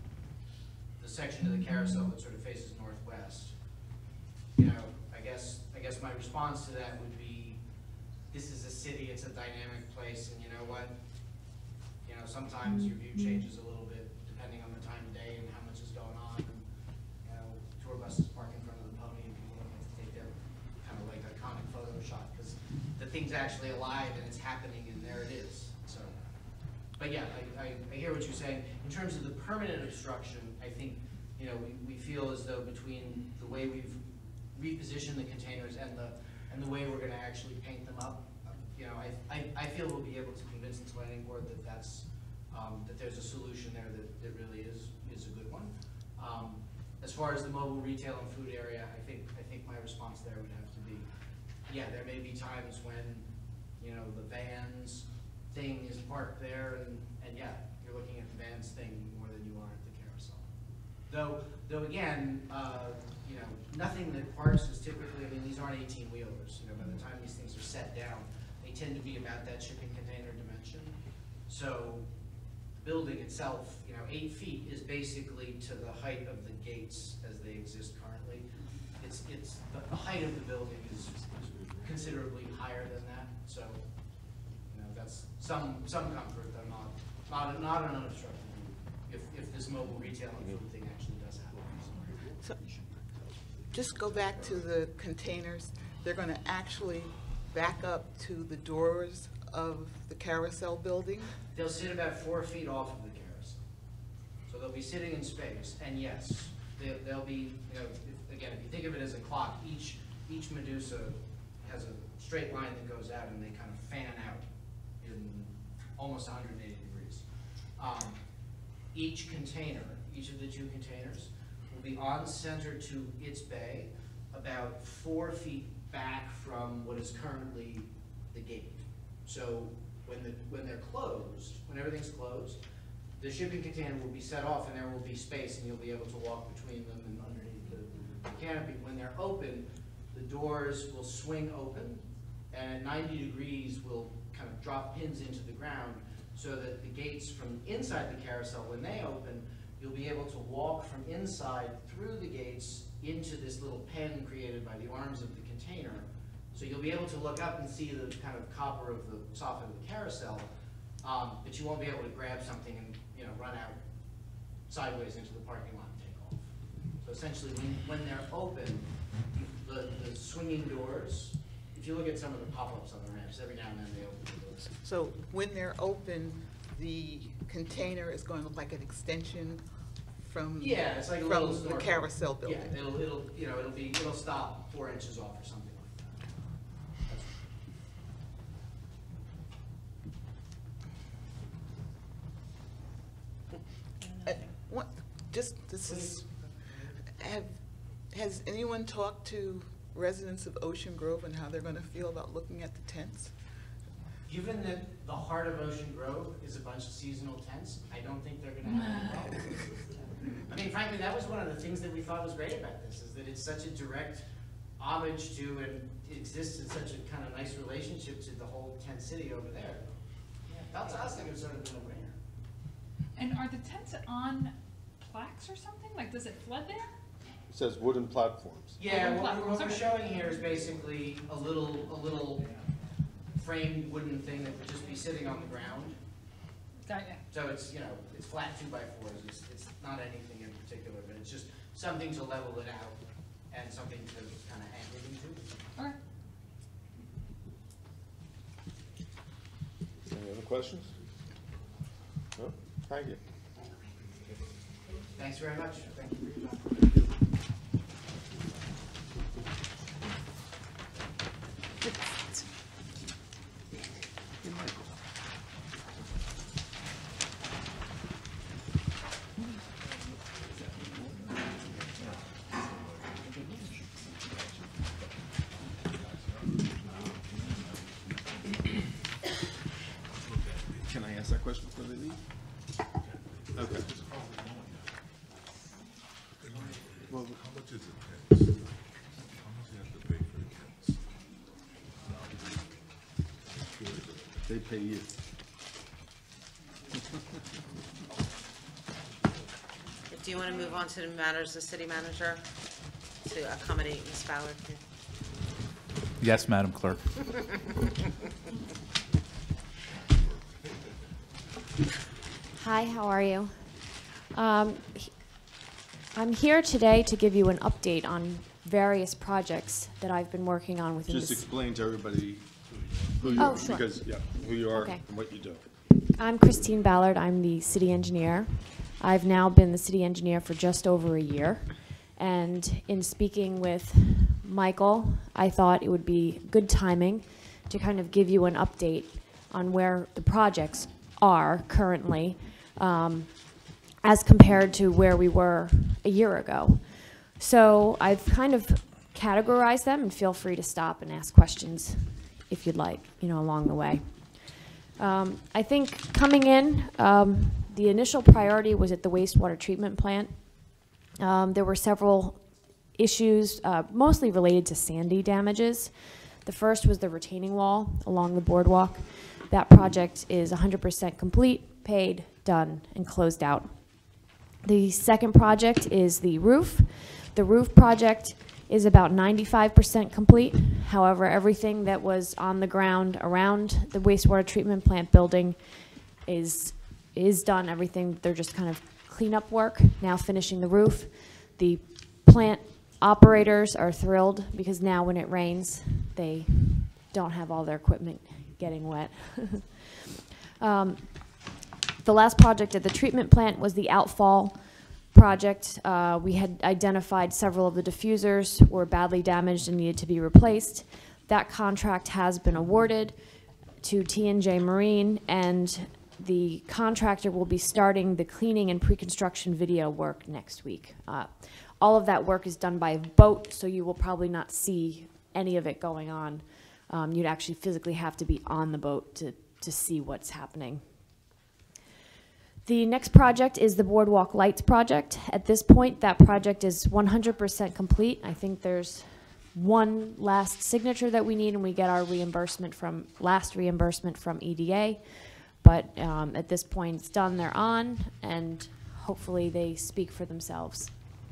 the section of the carousel that sort of faces northwest. You know, I guess, I guess my response to that would be, this is a city, it's a dynamic place, and you know what? You know, sometimes your view changes a little bit depending on the time of day and how much is going on. And, you know, tour buses park in front of the pony and people don't get to take their kind of like iconic photo shot because the thing's actually alive and it's happening and there it is. So, but yeah, I, I, I hear what you're saying. In terms of the permanent obstruction, I think, you know, we, we feel as though between the way we've repositioned the containers and the, and the way we're gonna actually paint them up, you know, I, I, I feel we'll be able to convince the planning board that that's, um, that there's a solution there that, that really is, is a good one. Um, as far as the mobile retail and food area, I think, I think my response there would have to be, yeah, there may be times when, you know, the vans thing is parked there and, and yeah, you're looking at the vans thing more than you are at the carousel. Though, though again, uh, you know, nothing that parks is typically, I mean, these aren't eighteen wheelers, you know, by the time these things are set down, they tend to be about that shipping container dimension. So the building itself, you know, eight feet is basically to the height of the gates as they exist currently. It's, it's, the, the height of the building is considerably higher than that. So, you know, that's some, some comfort, though not, not, not an unobstructed view, if, if this mobile retail and food thing actually does happen. So, just go back to the containers. They're going to actually back up to the doors of the carousel building? they'll sit about four feet off of the carousel. So they'll be sitting in space, and yes, they, they'll be, you know, if, again, if you think of it as a clock, each, each Medusa has a straight line that goes out and they kind of fan out in almost one hundred eighty degrees. Um, each container, each of the two containers, will be on center to its bay, about four feet back from what is currently the gate. So when the when they're closed, when everything's closed, the shipping container will be set off and there will be space and you'll be able to walk between them and underneath the, the canopy. When they're open, the doors will swing open and at ninety degrees will kind of drop pins into the ground so that the gates from inside the carousel, when they open, you'll be able to walk from inside through the gates into this little pen created by the arms of the container. So you'll be able to look up and see the kind of copper of the soffit of the carousel, um, but you won't be able to grab something and, you know, run out sideways into the parking lot and take off. So essentially, when, when they're open, the, the swinging doors, if you look at some of the pop-ups on the ramps, every now and then they open the doors. So when they're open, the container is going to look like an extension from, Yeah, it's like a from little the storefront. carousel building? Yeah, it'll, it'll, you know, it'll be, it'll stop four inches off or something like that. Uh, What, just, this is, have, has anyone talked to residents of Ocean Grove and how they're gonna feel about looking at the tents? Given that the heart of Ocean Grove is a bunch of seasonal tents, I don't think they're gonna have any problem. I mean, frankly, that was one of the things that we thought was great about this, is that it's such a direct homage to and it exists in such a kind of nice relationship to the whole tent city over there. Yeah, that's, I was thinking it was sort of a no-brainer. And are the tents on plaques or something? Like, does it flood there? It says wooden platforms. Yeah, what, platforms, what we're okay. showing here is basically a little, a little framed wooden thing that would just be sitting on the ground. Got ya. So it's, you know, it's flat two by fours, it's, it's not anything in particular, but it's just something to level it out and something to kind of anchor it into. Alright. Any other questions? No? Thank you. Thanks very much. Thank you for your time. Can I ask that question before they leave? Okay. Well, how much is it, tents? How much you have to pay for the tents? They pay you. Do you want to move on to the matters of city manager to accommodate Miz Ballard? Yes, Madam Clerk. Hi, how are you? Um, he- I'm here today to give you an update on various projects that I've been working on within Just this. explain to everybody who you Oh, are, sure. because, yeah, who you are Okay. and what you do. I'm Christine Ballard, I'm the city engineer. I've now been the city engineer for just over a year. And in speaking with Michael, I thought it would be good timing to kind of give you an update on where the projects are currently, um, as compared to where we were a year ago. So I've kind of categorized them, and feel free to stop and ask questions if you'd like, you know, along the way. Um, I think coming in, um, the initial priority was at the wastewater treatment plant. Um, there were several issues, uh, mostly related to Sandy damages. The first was the retaining wall along the boardwalk. That project is one hundred percent complete, paid, done, and closed out. The second project is the roof. The roof project is about ninety-five percent complete. However, everything that was on the ground around the wastewater treatment plant building is, is done. Everything, they're just kind of cleanup work, now finishing the roof. The plant operators are thrilled because now when it rains, they don't have all their equipment getting wet. um, the last project at the treatment plant was the outfall project. Uh, we had identified several of the diffusers were badly damaged and needed to be replaced. That contract has been awarded to T and J Marine, and the contractor will be starting the cleaning and pre-construction video work next week. Uh, all of that work is done by boat, so you will probably not see any of it going on. Um, you'd actually physically have to be on the boat to, to see what's happening. The next project is the Boardwalk Lights project. At this point, that project is one hundred percent complete. I think there's one last signature that we need, and we get our reimbursement from, last reimbursement from E D A. But um, at this point, it's done, they're on, and hopefully they speak for themselves.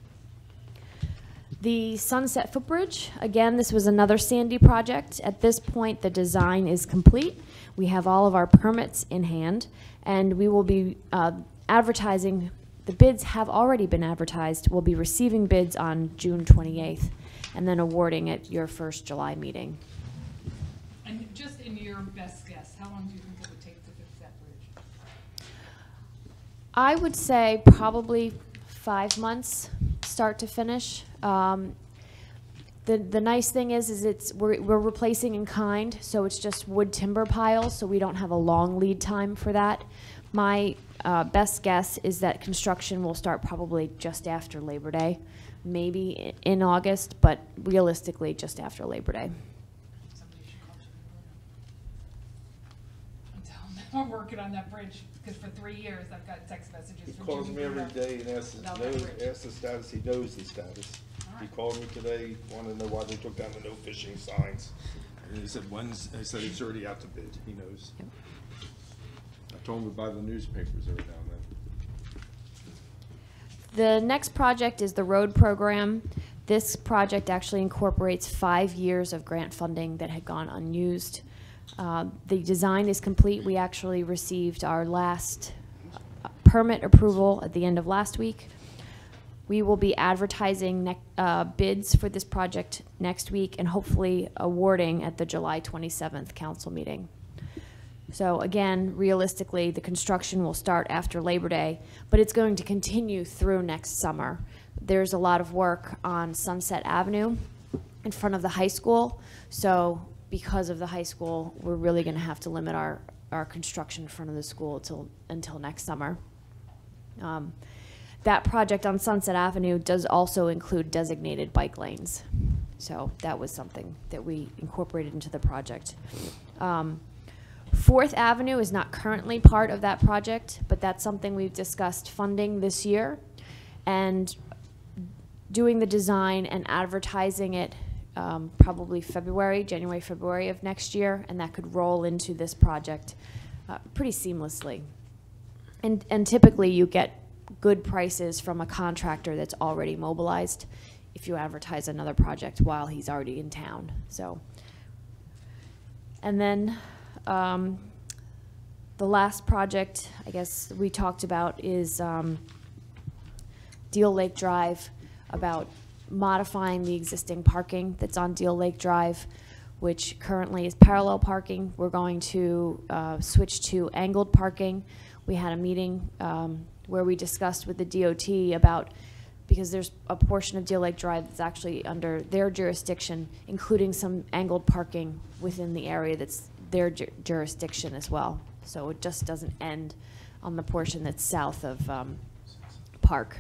The Sunset Footbridge, again, this was another Sandy project. At this point, the design is complete. We have all of our permits in hand, and we will be uh, advertising. The bids have already been advertised. We'll be receiving bids on June twenty-eighth, and then awarding at your first July meeting. And just in your best guess, how long do you think it would take to fix that bridge? I would say probably five months, start to finish. Um, the the nice thing is, is it's we're we're replacing in kind, so it's just wood timber piles, so we don't have a long lead time for that. My uh, best guess is that construction will start probably just after Labor Day, maybe in August, but realistically just after Labor Day. I'm working on that bridge, because for three years I've got text messages He from calls Jimmy me every Bruno day and asks, about knows, that bridge. asks the status, he knows the status. He called me today, wanted to know why they took down the no fishing signs. And he said, when's, I said, it's already out to bid, he knows. I told him to buy the newspapers every now and then. The next project is the road program. This project actually incorporates five years of grant funding that had gone unused. Uh, the design is complete. We actually received our last uh, permit approval at the end of last week. We will be advertising nec- uh, bids for this project next week and hopefully awarding at the July twenty-seventh council meeting. So again, realistically, the construction will start after Labor Day, but it's going to continue through next summer. There's a lot of work on Sunset Avenue in front of the high school, so because of the high school, we're really going to have to limit our, our construction in front of the school till, until next summer. Um, that project on Sunset Avenue does also include designated bike lanes. So that was something that we incorporated into the project. Um, Fourth Avenue is not currently part of that project, but that's something we've discussed funding this year and doing the design and advertising it Um, probably February, January, February of next year, and that could roll into this project uh, pretty seamlessly. And, and typically you get good prices from a contractor that's already mobilized if you advertise another project while he's already in town. So, and then um, the last project I guess we talked about is um, Deal Lake Drive, about modifying the existing parking that's on Deal Lake Drive, which currently is parallel parking. We're going to uh, switch to angled parking. We had a meeting um, where we discussed with the D O T about, because there's a portion of Deal Lake Drive that's actually under their jurisdiction, including some angled parking within the area that's their ju jurisdiction as well. So it just doesn't end on the portion that's south of um, Park.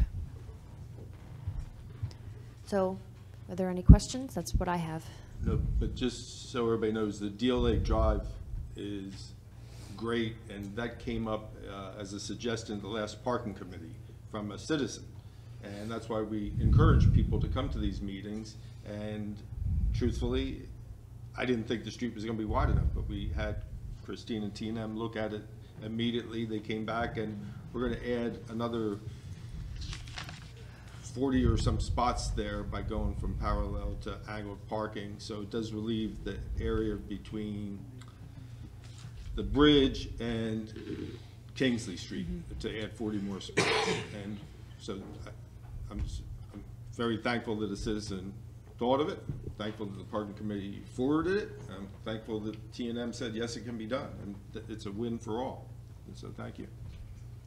So, are there any questions? That's what I have. No, but just so everybody knows, the Deal Lake Drive is great, and that came up uh, as a suggestion at the last parking committee from a citizen. And that's why we encourage people to come to these meetings. And truthfully, I didn't think the street was gonna be wide enough, but we had Christine and T and M look at it immediately. They came back, and we're gonna add another forty or some spots there by going from parallel to angled parking. So it does relieve the area between the bridge and Kingsley Street mm-hmm. to add forty more spots. And so I, I'm, I'm very thankful that a citizen thought of it, thankful that the parking committee forwarded it. I'm thankful that T and M said, yes, it can be done. And th it's a win for all. And so thank you.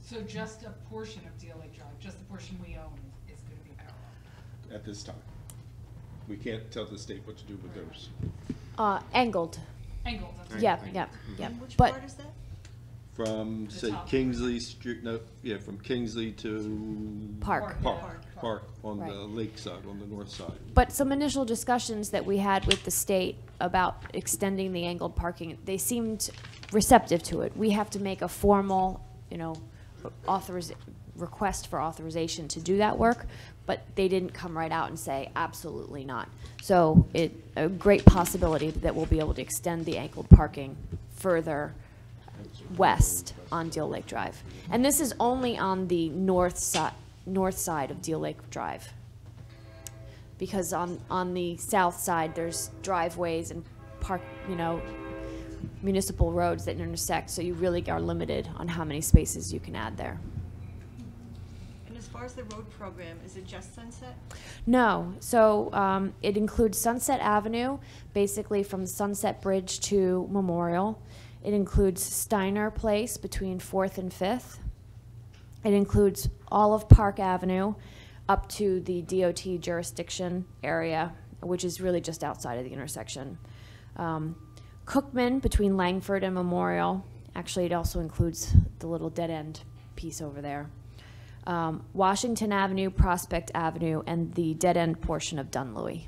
So just a portion of Deal Lake Drive, just the portion we own is gonna be parallel? At this time. We can't tell the state what to do with theirs. Uh, angled. Angled, that's right. Yeah, yeah, yeah. And which But part is that? From, The say, top. Kingsley Street, no, yeah, from Kingsley to. Park. Park, Park. Park, on the Right. lake side, on the north side. But some initial discussions that we had with the state about extending the angled parking, they seemed receptive to it. We have to make a formal, you know, authoriz- request for authorization to do that work, but they didn't come right out and say, absolutely not. So it, a great possibility that we'll be able to extend the angled parking further west on Deal Lake Drive. And this is only on the north side, north side of Deal Lake Drive. Because on, on the south side, there's driveways and park, you know, municipal roads that intersect, so you really are limited on how many spaces you can add there. And as far as the road program, is it just Sunset? No, so um, it includes Sunset Avenue, basically from Sunset Bridge to Memorial. It includes Steiner Place between Fourth and Fifth. It includes all of Park Avenue up to the D O T jurisdiction area, which is really just outside of the intersection. Um, Cookman between Langford and Memorial. Actually, it also includes the little dead end piece over there. Um, Washington Avenue, Prospect Avenue, and the dead end portion of Dunleavy.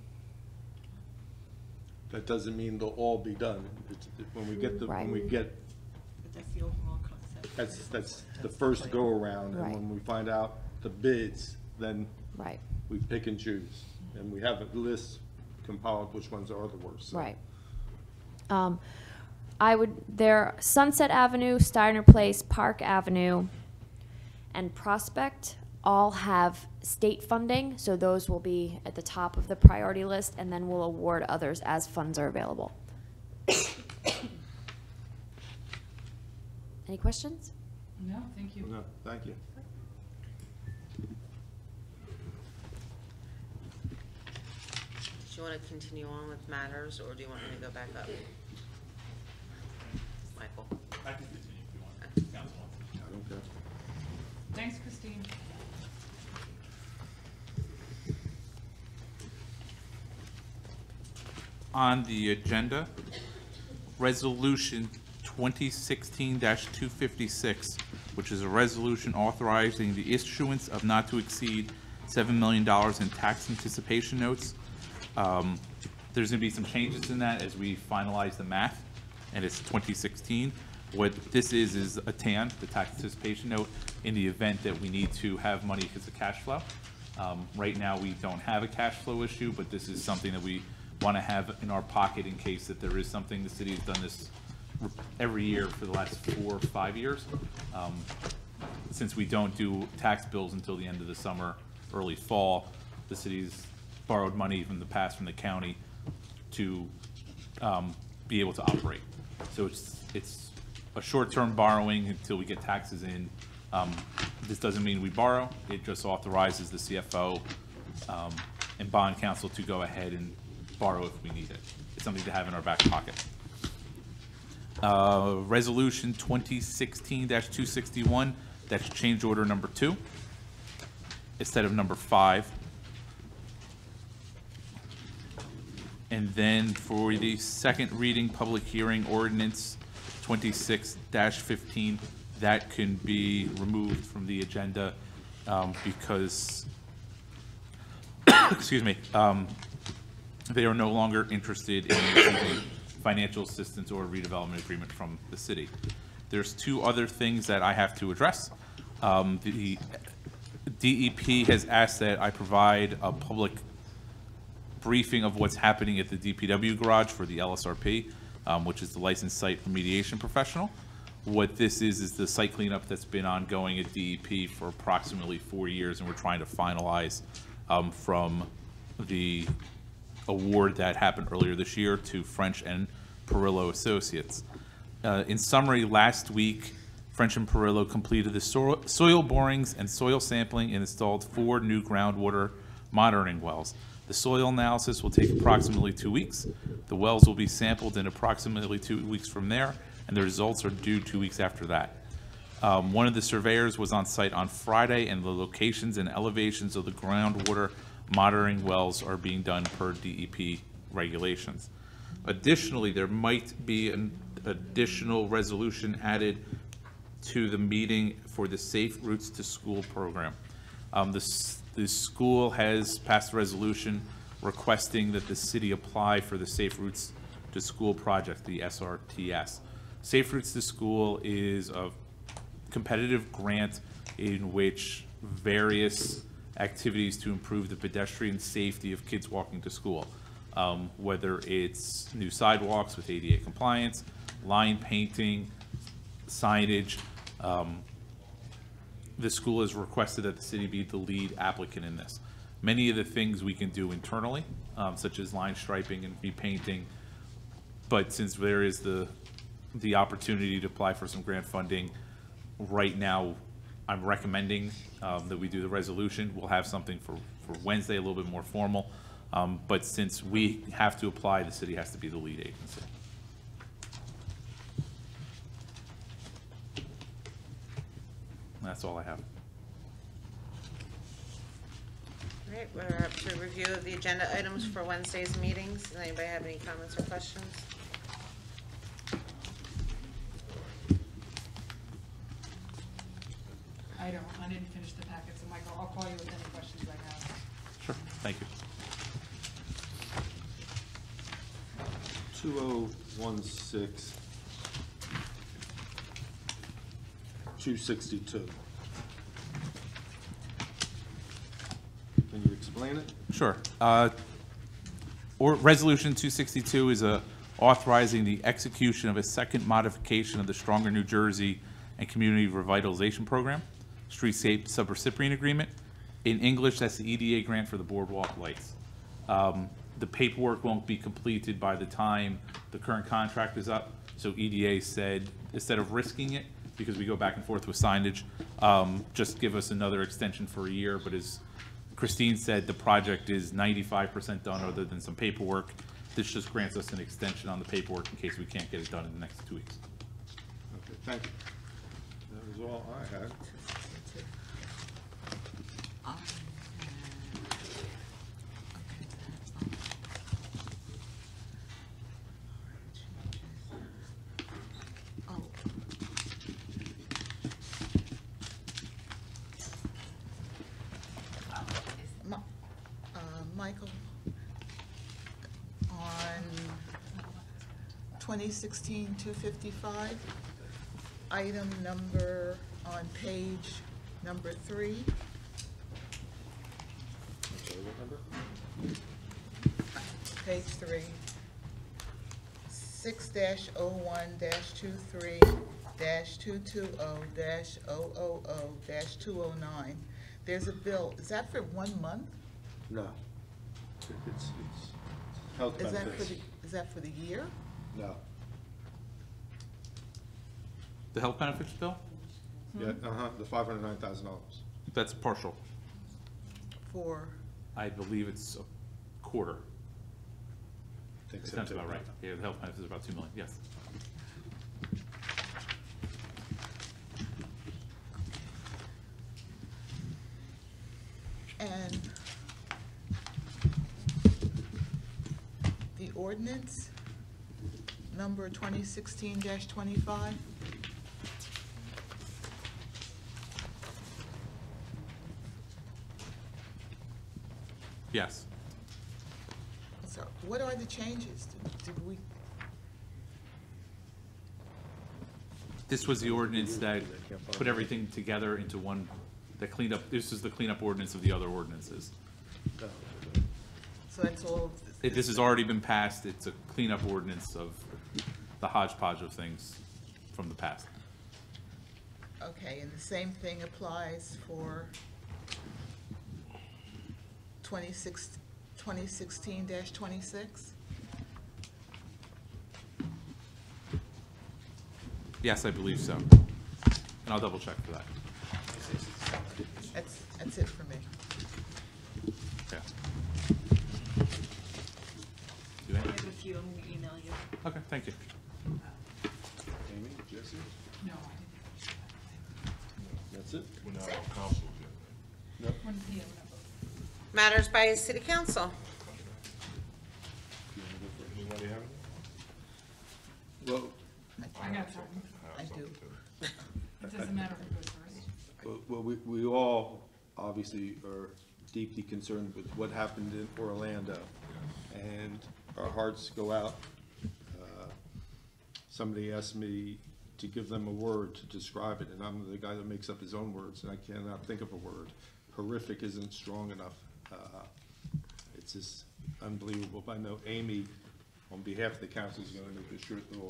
That doesn't mean they'll all be done. It's, when we get the, when we get, But that's the overall concept. that's, that's the first go-around. And Right. when we find out the bids, then Right. we pick and choose. And we have a list compiled which ones are the worst. so. Right. Um, I would, there, Sunset Avenue, Steiner Place, Park Avenue, and Prospect all have state funding, so those will be at the top of the priority list, and then we'll award others as funds are available. Any questions? No, thank you. No, thank you. Do you want to continue on with matters, or do you want me to go back up? Michael? I can continue if you want. Councilwoman. Okay. Thanks, Christine. On the agenda, Resolution twenty sixteen two fifty-six, which is a resolution authorizing the issuance of not to exceed seven million dollars in tax anticipation notes. Um, There's going to be some changes in that as we finalize the math, and it's twenty sixteen. What this is, is a T A N, the tax anticipation note, in the event that we need to have money because of cash flow. Um, Right now, we don't have a cash flow issue, but this is something that we want to have in our pocket in case that there is something. The city has done this every year for the last four or five years. Um, Since we don't do tax bills until the end of the summer, early fall, the city's borrowed money from the past from the county to um, be able to operate. So it's, it's a short-term borrowing until we get taxes in. Um, This doesn't mean we borrow, it just authorizes the C F O um, and bond counsel to go ahead and borrow if we need it. It's something to have in our back pocket. Uh, Resolution twenty sixteen two sixty-one, that's change order number two instead of number five. And then for the second reading, public hearing ordinance twenty-six fifteen, that can be removed from the agenda um, because, excuse me, um, they are no longer interested in receiving financial assistance or redevelopment agreement from the city. There's two other things that I have to address. Um, The D E P has asked that I provide a public briefing of what's happening at the D P W garage for the L S R P, um, which is the licensed site remediation professional. What this is, is the site cleanup that's been ongoing at D E P for approximately four years, and we're trying to finalize um, from the award that happened earlier this year to French and Perillo Associates. Uh, in summary, last week, French and Perillo completed the soil, soil borings and soil sampling and installed four new groundwater monitoring wells. The soil analysis will take approximately two weeks. The wells will be sampled in approximately two weeks from there, and the results are due two weeks after that. Um, One of the surveyors was on site on Friday, and the locations and elevations of the groundwater monitoring wells are being done per D E P regulations. Additionally, there might be an additional resolution added to the meeting for the Safe Routes to School program. Um, the, s- the school has passed a resolution requesting that the city apply for the Safe Routes to School project, the S R T S. Safe Routes to School is a competitive grant in which various activities to improve the pedestrian safety of kids walking to school. Um, whether it's new sidewalks with A D A compliance, line painting, signage. Um, the school has requested that the city be the lead applicant in this. Many of the things we can do internally, um, such as line striping and repainting, but since there is the, the opportunity to apply for some grant funding, right now, I'm recommending um, that we do the resolution. We'll have something for, for Wednesday, a little bit more formal. Um, But since we have to apply, the city has to be the lead agency. That's all I have. All right, we're up to review of the agenda items for Wednesday's meetings. Does anybody have any comments or questions? I don't, I didn't finish the packet, so Michael, I'll call you with any questions I have. Sure, thank you. two oh one six, two sixty-two. Can you explain it? Sure. Uh, Or Resolution two sixty-two is a authorizing the execution of a second modification of the Stronger New Jersey and Community Revitalization Program, Streetscape Subrecipient Agreement. In English, that's the E D A grant for the boardwalk lights. Um, The paperwork won't be completed by the time the current contract is up, so E D A said, instead of risking it, because we go back and forth with signage, um, just give us another extension for a year, but as Christine said, the project is ninety-five percent done other than some paperwork. This just grants us an extension on the paperwork in case we can't get it done in the next two weeks. Okay, thank you. That was all I had. Mi- uh, Michael, on twenty sixteen two fifty-five, item number on page number three. Okay, what number? Page three. Six dash oh one dash two three dash two two oh dash oh oh oh dash two oh nine. There's a bill. Is that for one month? No. It's, it's health Is that for benefits. the, is that for the year? No. The health benefits bill, Yeah, uh-huh, the five hundred nine thousand dollars. that's partial. For, I believe it's a quarter. I think That so, sounds too. about right. Yeah, the health benefits is about two million, yes. and the ordinance, number twenty sixteen dash twenty-five. Yes. So what are the changes? Did- Did we, This was the ordinance that put everything together into one, that cleaned up, this is the cleanup ordinance of the other ordinances. so that's all, It- This has already been passed, it's a cleanup ordinance of the hodgepodge of things from the past. okay, and the same thing applies for twenty-six, twenty sixteen dash twenty-six? Yes, I believe so. And I'll double check for that. That's, that's it for me. Yeah. Do I any- have a few, I'm gonna email you. Okay, thank you. Amy, Jesse? No, I didn't. it. We're not on council yet. When- yeah, whenever. Matters by City Council. Anybody have any? Well, I got time. I do. It doesn't matter who goes first. well, well, we, we all obviously are deeply concerned with what happened in Orlando. And our hearts go out. Uh, Somebody asked me to give them a word to describe it, and I'm the guy that makes up his own words, and I cannot think of a word. Horrific isn't strong enough. Uh, It's just unbelievable. I know Amy, on behalf of the council, is gonna make a short little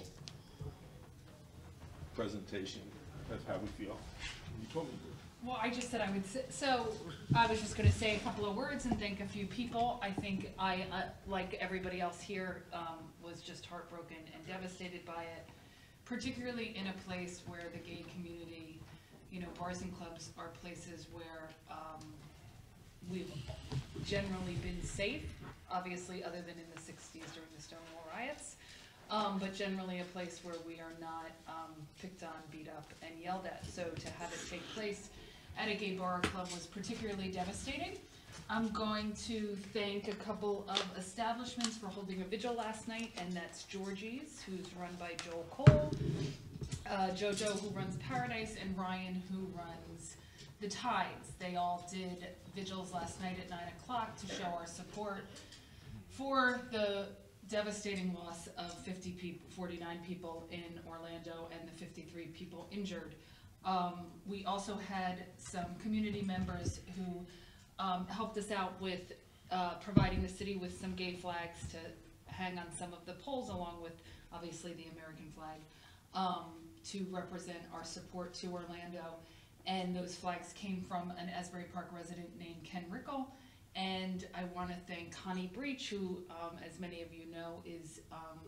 presentation. That's how we feel. You told me to. Well, I just said I would, s- so I was just gonna say a couple of words and thank a few people. I think I, uh, like everybody else here, um, was just heartbroken and devastated by it, particularly in a place where the gay community, you know, bars and clubs are places where, um, we've generally been safe, obviously, other than in the sixties during the Stonewall riots. Um, but generally a place where we are not, um, picked on, beat up, and yelled at. So to have it take place at a gay bar or club was particularly devastating. I'm going to thank a couple of establishments for holding a vigil last night, and that's Georgie's, who's run by Joel Cole, uh, Jojo, who runs Paradise, and Ryan, who runs The Tides. They all did vigils last night at nine o'clock to show our support for the devastating loss of fifty people, forty-nine people in Orlando and the fifty-three people injured. Um, we also had some community members who um, helped us out with uh, providing the city with some gay flags to hang on some of the poles, along with obviously the American flag, um, to represent our support to Orlando. And those flags came from an Asbury Park resident named Ken Rickle. And I want to thank Connie Breach, who, um, as many of you know, is, um,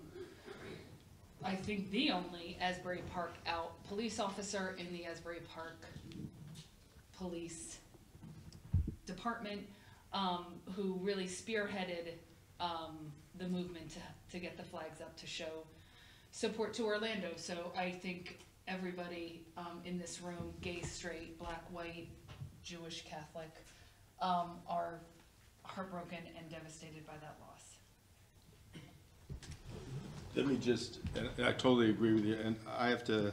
I think, the only Asbury Park out police officer in the Asbury Park Police Department, um, who really spearheaded um, the movement to, to get the flags up to show support to Orlando. So I think everybody um, in this room, gay, straight, black, white, Jewish, Catholic, um, are heartbroken and devastated by that loss. Let me just, and I totally agree with you, and I have to,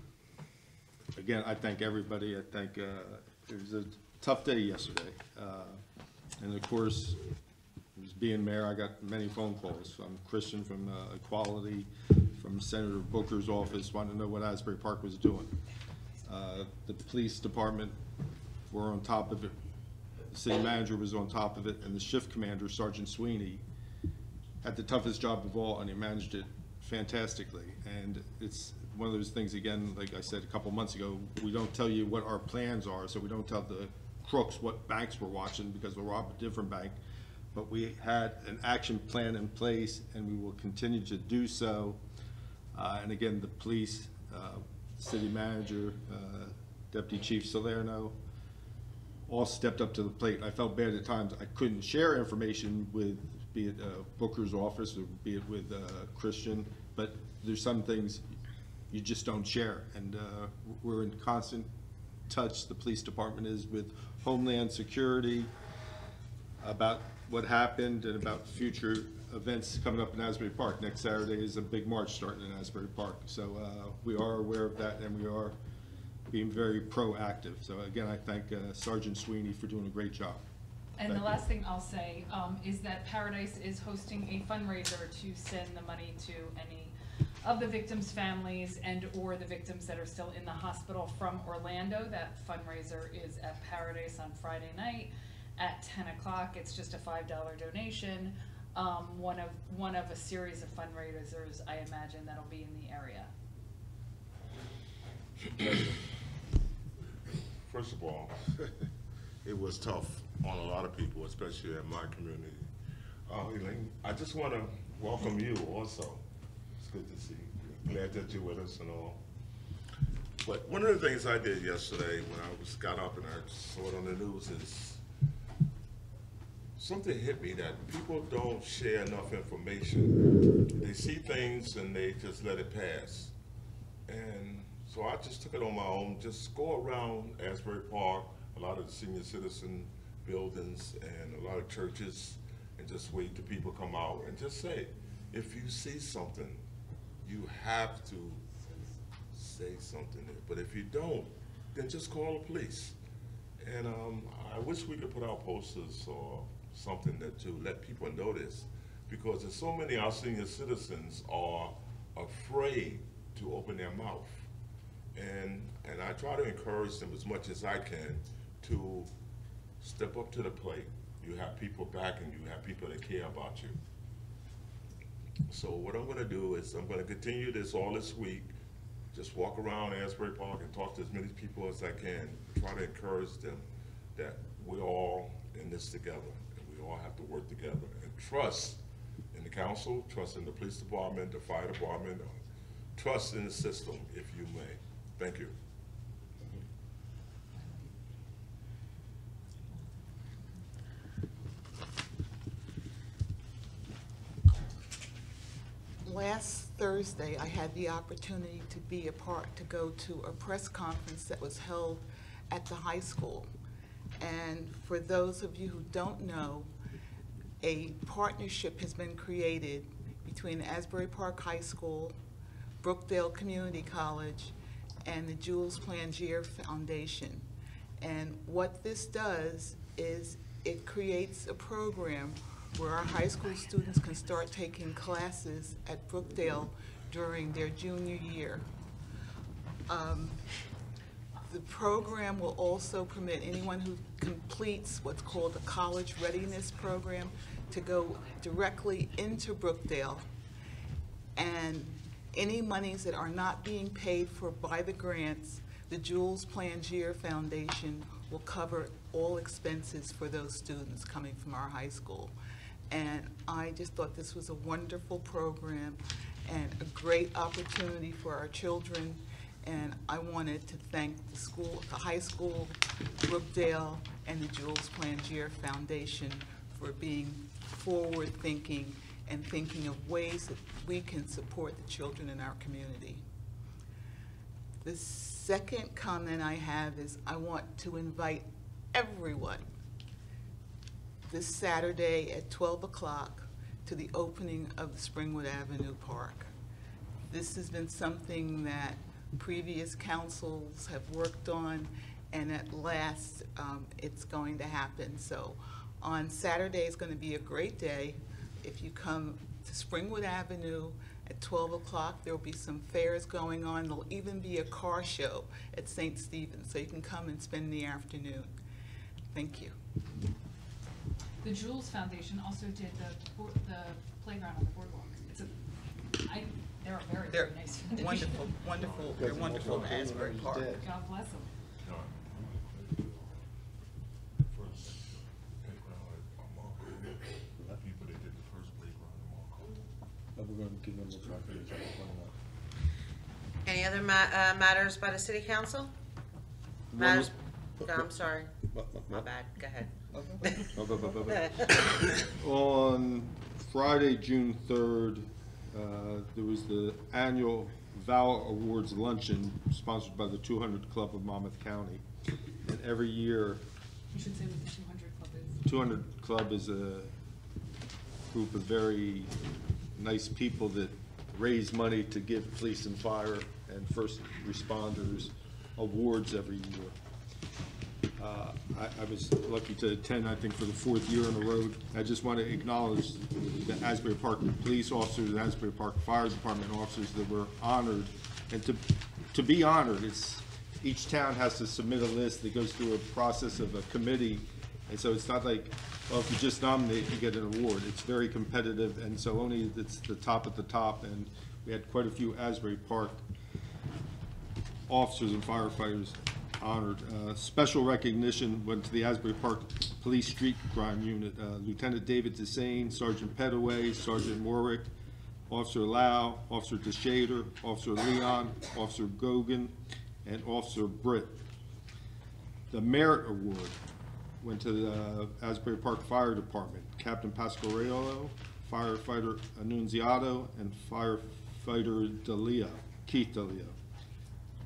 again, I thank everybody. I think uh, it was a tough day yesterday. Uh, and of course, as being mayor, I got many phone calls from Christian, from uh, Equality, from Senator Booker's office, wanting to know what Asbury Park was doing. Uh, the police department were on top of it. The city manager was on top of it, and the shift commander, Sergeant Sweeney, had the toughest job of all, and he managed it fantastically. And it's one of those things, again, like I said a couple months ago, we don't tell you what our plans are, so we don't tell the crooks what banks we're watching because we'll rob a different bank. But we had an action plan in place, and we will continue to do so. Uh, and again, the police, uh, city manager, uh, Deputy Chief Salerno, all stepped up to the plate. I felt bad at times. I couldn't share information with, be it uh, Booker's office or be it with uh, Christian, but there's some things you just don't share. And uh, we're in constant touch, the police department is, with Homeland Security about what happened and about future events coming up in Asbury Park. Next Saturday is a big march starting in Asbury Park. So uh, we are aware of that, and we are being very proactive. So again, I thank uh, Sergeant Sweeney for doing a great job. And Thank the you. last thing I'll say um, is that Paradise is hosting a fundraiser to send the money to any of the victims' families and or the victims that are still in the hospital from Orlando. That fundraiser is at Paradise on Friday night at ten o'clock. It's just a five dollar donation. Um, one of one of a series of fundraisers, I imagine, that'll be in the area. First of all, it was tough on a lot of people, especially in my community. Uh, Elaine, I just want to welcome you also. It's good to see you. Glad that you're with us and all. But one of the things I did yesterday when I was got up and I saw it on the news is something hit me that people don't share enough information. They see things and they just let it pass. And So I just took it on my own, just go around Asbury Park, a lot of the senior citizen buildings and a lot of churches, and just wait till people come out and just say, if you see something, you have to say something. But if you don't, then just call the police. And um, I wish we could put out posters or something that to let people know this, because there's so many of our senior citizens are afraid to open their mouth. And, and I try to encourage them as much as I can to step up to the plate. You have people backing you, you have people that care about you. So what I'm gonna do is I'm gonna continue this all this week, just walk around Asbury Park and talk to as many people as I can, try to encourage them that we're all in this together, and we all have to work together, and trust in the council, trust in the police department, the fire department, trust in the system, if you may. Thank you. Last Thursday, I had the opportunity to be a part, to go to a press conference that was held at the high school. And for those of you who don't know, a partnership has been created between Asbury Park High School, Brookdale Community College, and the Jules Plangier Foundation. And what this does is it creates a program where our high school students can start taking classes at Brookdale during their junior year. Um, the program will also permit anyone who completes what's called a college readiness program to go directly into Brookdale, and any monies that are not being paid for by the grants, the Jules Plangier Foundation will cover all expenses for those students coming from our high school. And I just thought this was a wonderful program and a great opportunity for our children. And I wanted to thank the school, the high school, Brookdale, and the Jules Plangier Foundation for being forward-thinking and thinking of ways that we can support the children in our community. The second comment I have is I want to invite everyone this Saturday at twelve o'clock to the opening of the Springwood Avenue Park. This has been something that previous councils have worked on, and at last um, it's going to happen. So on Saturday is going to be a great day. If you come to Springwood Avenue at twelve o'clock, there will be some fairs going on. There'll even be a car show at Saint Stephen's, so you can come and spend the afternoon. Thank you. The Jules Foundation also did the, board- the playground on the boardwalk. It's a, I, they're a very, They're very nice foundation. wonderful, wonderful, they're wonderful in Asbury Park. God bless them. First playground at Marco, people that did the first playground at Marco. We're going to give them a copy of that. Any other ma- uh, matters by the city council? Matters, no, I'm sorry, my bad, go ahead. On Friday, June third, uh, there was the annual Val Awards Luncheon sponsored by the two hundred Club of Monmouth County. And every year, You should say what the two hundred club is. two hundred Club is a group of very nice people that raise money to give police and fire and first responders awards every year. Uh, I, I was lucky to attend, I think, for the fourth year in a row. I just want to acknowledge the Asbury Park police officers, the Asbury Park Fire Department officers that were honored. And to, to be honored, it's, each town has to submit a list that goes through a process of a committee. And so it's not like, well, if you just nominate, you get an award. It's very competitive, and so only it's the top at the top. And we had quite a few Asbury Park officers and firefighters honored. Uh, special recognition went to the Asbury Park Police Street Crime Unit. Uh, Lieutenant David Desane, Sergeant Petaway, Sergeant Warwick, Officer Lau, Officer DeShader, Officer Leon, Officer Gogan, and Officer Britt. The Merit Award went to the uh, Asbury Park Fire Department. Captain Pasquarello, firefighter Annunziato, and firefighter D'Elia, Keith D'Elia.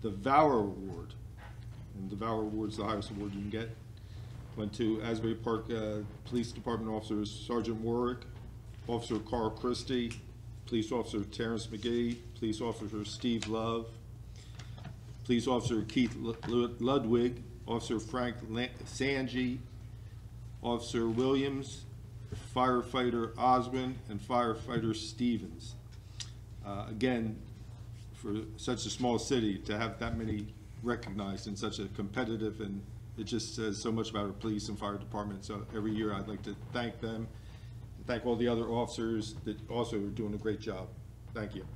the Valor Award, and the Valor Award is the highest award you can get, went to Asbury Park uh, Police Department Officers Sergeant Warwick, Officer Carl Christie, Police Officer Terrence McGee, Police Officer Steve Love, Police Officer Keith Ludwig, Officer Frank Sanji, Officer Williams, Firefighter Osmond, and Firefighter Stevens. Uh, again, for such a small city to have that many recognized in such a competitive, and it just says so much about our police and fire department. So every year I'd like to thank them, and thank all the other officers that also are doing a great job. Thank you.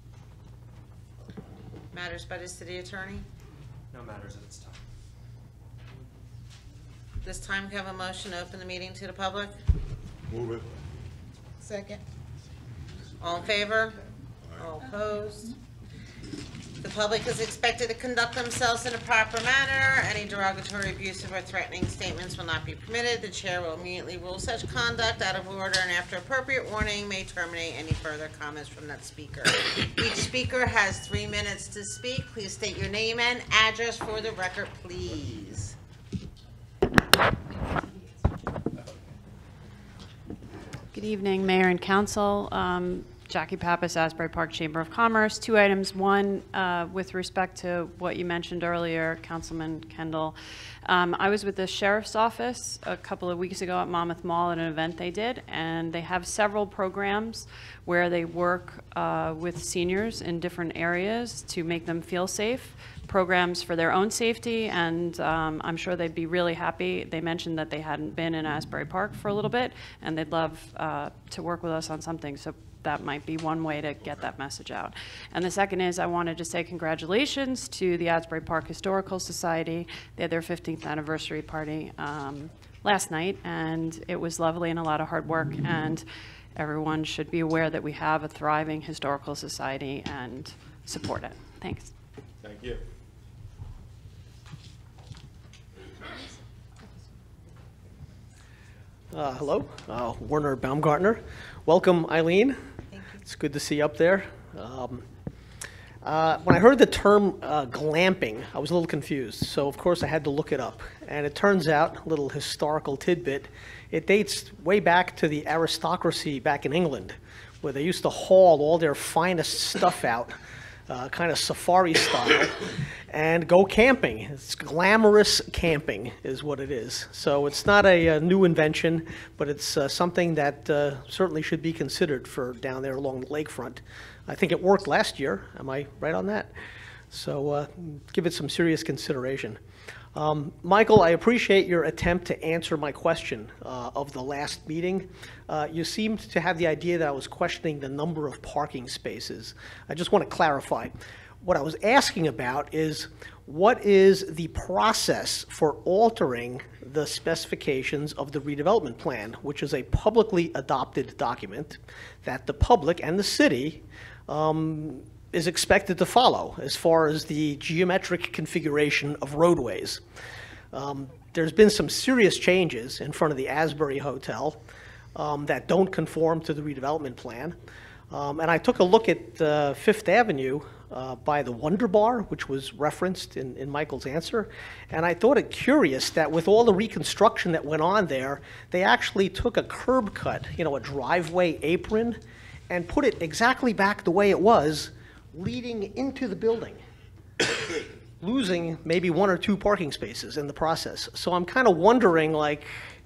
Matters by the city attorney? No matters at this time. This time, can I have a motion to open the meeting to the public? Move it. Second. All in favor? All opposed? The public is expected to conduct themselves in a proper manner. Any derogatory, abusive, or threatening statements will not be permitted. The chair will immediately rule such conduct out of order, and after appropriate warning, may terminate any further comments from that speaker. Each speaker has three minutes to speak. Please state your name and address for the record, please. Good evening, Mayor and Council. Um, Jackie Pappas, Asbury Park Chamber of Commerce. Two items. One, uh, with respect to what you mentioned earlier, Councilman Kendall. Um, I was with the Sheriff's Office a couple of weeks ago at Monmouth Mall at an event they did, and they have several programs where they work uh, with seniors in different areas to make them feel safe. Programs for their own safety, and um, I'm sure they'd be really happy. They mentioned that they hadn't been in Asbury Park for a little bit, and they'd love uh, to work with us on something. So that might be one way to get that message out. And the second is I wanted to say congratulations to the Asbury Park Historical Society. They had their fifteenth anniversary party um, last night, and it was lovely and a lot of hard work. And everyone should be aware that we have a thriving historical society and support it. Thanks. Thank you. Uh, hello, uh, Werner Baumgartner. Welcome, Eileen. Thank you. It's good to see you up there. Um, uh, when I heard the term uh, glamping, I was a little confused. So, of course, I had to look it up. And it turns out, a little historical tidbit, it dates way back to the aristocracy back in England, where they used to haul all their finest stuff out, uh, kind of safari style, and go camping. It's glamorous camping is what it is. So it's not a, a new invention, but it's uh, something that uh, certainly should be considered for down there along the lakefront. I think it worked last year. Am I right on that? So uh, give it some serious consideration. Um, Michael, I appreciate your attempt to answer my question uh, of the last meeting. Uh, you seemed to have the idea that I was questioning the number of parking spaces. I just want to clarify. What I was asking about is what is the process for altering the specifications of the redevelopment plan, which is a publicly adopted document that the public and the city um, is expected to follow as far as the geometric configuration of roadways. Um, there's been some serious changes in front of the Asbury Hotel um, that don't conform to the redevelopment plan. Um, and I took a look at uh, Fifth Avenue uh, by the Wonder Bar, which was referenced in, in Michael's answer. And I thought it curious that with all the reconstruction that went on there, they actually took a curb cut, you know, a driveway apron, and put it exactly back the way it was, leading into the building, losing maybe one or two parking spaces in the process. So I'm kind of wondering, like,